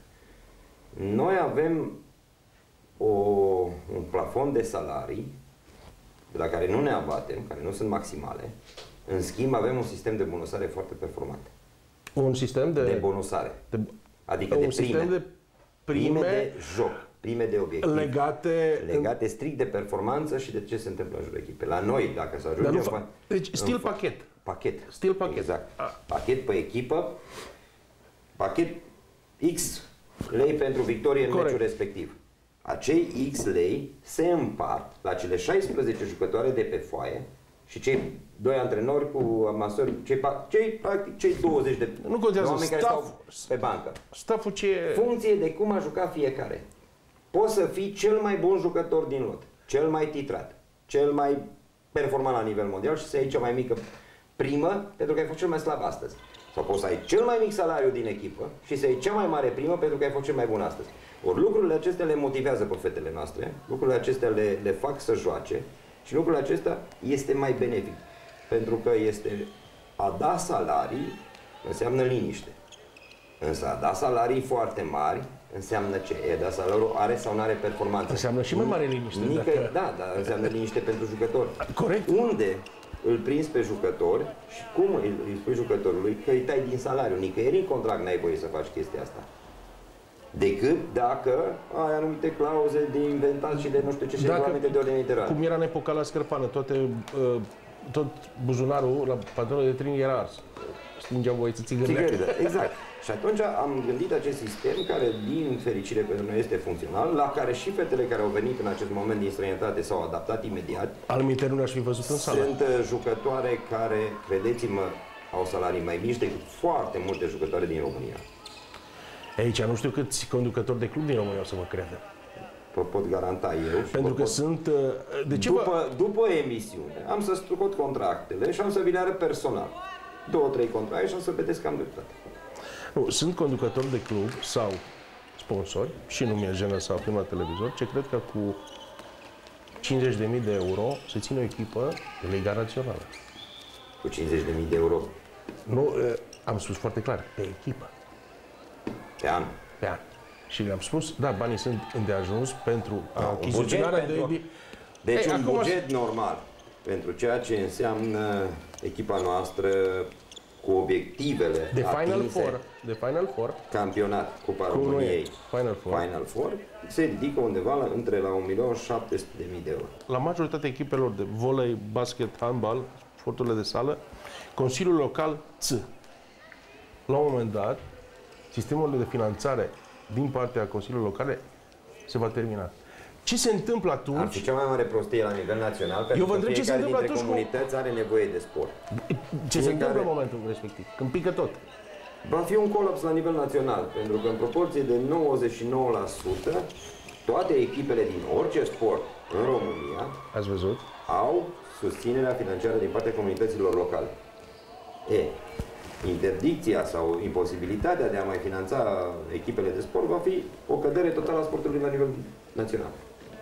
Noi avem o, un plafon de salarii de la care nu ne abatem, care nu sunt maximale. În schimb, avem un sistem de bonusare foarte performant. Un sistem de... De bonusare. De, adică un de prime. Sistem de prime, prime de joc. Prime de obiectiv. Legate... Legate strict de performanță și de ce se întâmplă în jurul echipei. La noi, dacă să ajungem... Fa... Deci, stil în... pachet. Pachet. Stil pachet. Exact. Pachet pe echipă, pachet X lei pentru victorie în Corect. Meciul respectiv. Acei X lei se împart la cele șaisprezece jucătoare de pe foaie și cei doi antrenori cu masori, cei, cei practic cei douăzeci de nu contează, oameni staff, care stau pe bancă. Stafful ce... Funcție de cum a jucat fiecare. Poți să fii cel mai bun jucător din lot, cel mai titrat, cel mai performant la nivel mondial și să iei cea mai mică primă pentru că ai fost cel mai slab astăzi. Sau poți să ai cel mai mic salariu din echipă și să iei cea mai mare primă pentru că ai fost cel mai bun astăzi. Ori lucrurile acestea le motivează pe fetele noastre, lucrurile acestea le, le fac să joace și lucrurile acestea este mai benefic. Pentru că este a da salarii înseamnă liniște. Însă a da salarii foarte mari înseamnă ce? E da salariul are sau nu are performanță. Înseamnă și mai mare liniște. Nică, dacă... Da, dar înseamnă liniște pentru jucători. Corect. Unde îl prinzi pe jucător și cum îi, îi spui jucătorului că îi tai din salariu. Nicăieri în contract n-ai voie să faci chestia asta. Decât dacă ai anumite clauze de inventat și de nu știu ce și regulamente de ordine literară. Cum era în epoca la Scărpană, toate, uh, tot buzunarul la patronul de trin era ars. Strângeau voi să țigările. Exact. Și atunci am gândit acest sistem care, din fericire pentru noi, este funcțional, la care și fetele care au venit în acest moment din străinătate s-au adaptat imediat. Alminte nu le-aș fi văzut în sală. Sunt jucătoare care, credeți-mă, au salarii mai mici decât foarte multe jucătoare din România. Aici nu știu câți conducători de club din România o să mă creadă. Vă pot garanta eu. Pentru că pot... sunt... De ce după, vă... după emisiune am să scot contractele și am să vi le arăt personal. Două, trei contracte și am să vedeți că am dreptate. Nu, sunt conducători de club sau sponsori, și nu mi-e jenă să aflim la televizor, ce cred că cu cincizeci de mii de euro se ține o echipă de Liga Națională. Cu cincizeci de mii de euro? Nu, am spus foarte clar, pe echipă. Pe an? Pe an. Și le-am spus, da, banii sunt îndeajuns pentru da, achiziționarea pentru... de... Deci Ei, un acum... buget normal pentru ceea ce înseamnă echipa noastră cu obiectivele de Final atinse, Four, de Final Four, campionat, Cupa cu României, Final Four. Final Four, se ridică undeva la, între la un milion șapte sute de mii de euro. La majoritatea echipelor de volei, basket, handbal, sporturile de sală, Consiliul Local ț. La un moment dat, sistemul de finanțare din partea Consiliului Locale se va termina. Ce se întâmplă atunci? Ar fi cea mai mare prostie la nivel național, pentru Eu vă că întreb ce se fiecare întâmplă dintre atunci comunități cu... are nevoie de sport. Ce fiecare... se întâmplă în momentul respectiv? Când pică tot. Va fi un colaps la nivel național, pentru că în proporție de nouăzeci și nouă la sută toate echipele din orice sport în România Ați văzut? au susținerea financiară din partea comunităților locale. E, interdicția sau imposibilitatea de a mai finanța echipele de sport va fi o cădere totală a sportului la nivel național.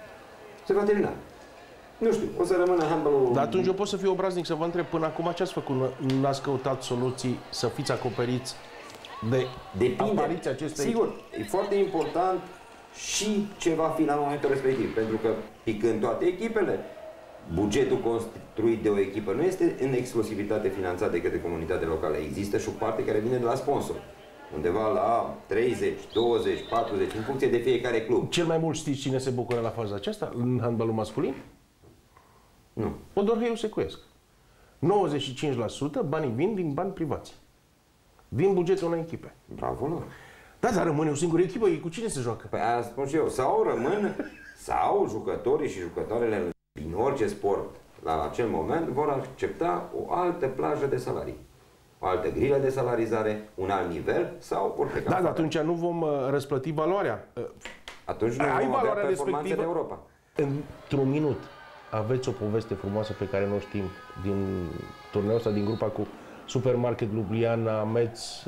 Se va termina. Nu știu, o să rămână handball-ul... Dar atunci eu pot să fiu obraznic să vă întreb până acum ce ați făcut? N-ați căutat soluții să fiți acoperiți de Depinde. apariția acestei... Sigur, e foarte important și ce va fi la momentul respectiv, pentru că picând toate echipele, bugetul construit de o echipă nu este în exclusivitate finanțat de către comunitatea locală. Există și o parte care vine de la sponsor. Undeva la treizeci, douăzeci, patruzeci, în funcție de fiecare club. Cel mai mult știți cine se bucură la faza aceasta în handbalul masculin? Nu. Odorheiu Secuiesc. nouăzeci și cinci la sută banii vin din bani privați. Din bugetul unei echipe. Bravo lor. Da, dar rămâne o singură echipă, cu cine se joacă? Păi aia spun și eu. Sau rămân, sau jucătorii și jucătoarele din orice sport la acel moment vor accepta o altă plajă de salarii. O altă grilă de salarizare, un alt nivel sau vor pleca. Da, dar atunci nu vom uh, răsplăti valoarea. Uh, Atunci nu ai vom avea valoarea performanțe respectivă? în Europa. Într-un minut aveți o poveste frumoasă pe care nu o știm din turneul ăsta, din grupa cu Supermarket Ljubljana, Metz.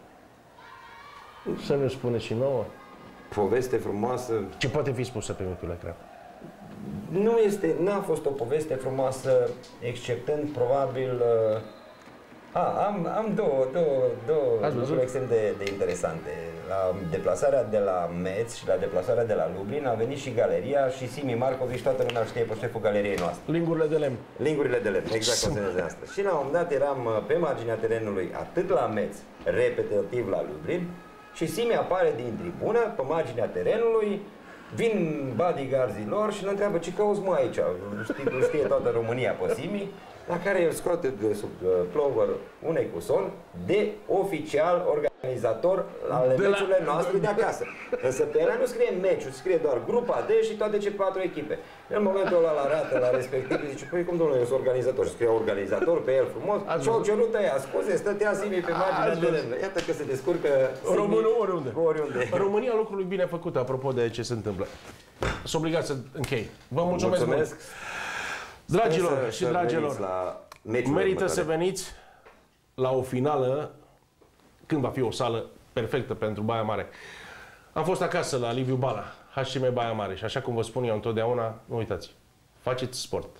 Să ne spuneți și nouă. Poveste frumoasă. Ce poate fi spusă pe micurile Cream? Nu este, n-a fost o poveste frumoasă, exceptând probabil... Uh, a, am, am două, două, două lucruri extrem de, de interesante. La deplasarea de la Metz și la deplasarea de la Lublin a venit și galeria și Simi Marcovici, toată lumea știe pe șeful galeriei noastre. Lingurile de lemn. Lingurile de lemn, exact cum se numește asta. Și la un moment dat eram pe marginea terenului, atât la Metz, repetitiv la Lublin, și Simi apare din tribună, pe marginea terenului, vin bodyguards-ii lor și îl întreabă ce cauți mă aici, știe, știe toată România pe Simi, la care el scoate de sub uh, plover un ecusol de oficial organizator al meciurile la... noastre de acasă. Însă pe el nu scrie meciul, scrie doar grupa D și toate ce patru echipe. În momentul ăla la arată la respectiv, zice, păi cum domnule, eu sunt organizator. Și scrie organizator pe el frumos și au cerut aia scuze, stătea Simi pe marginea de lemn. Iată că se descurcă Românul oriunde. oriunde. România lucrului bine făcut, apropo de ce se întâmplă. Sunt obligat să închei. Vă mulțumesc, mulțumesc. mult! Dragilor să, și să dragilor, merită următoare. să veniți la o finală când va fi o sală perfectă pentru Baia Mare. Am fost acasă la Liviu Bala, H C M Baia Mare și așa cum vă spun eu întotdeauna, nu uitați, faceți sport.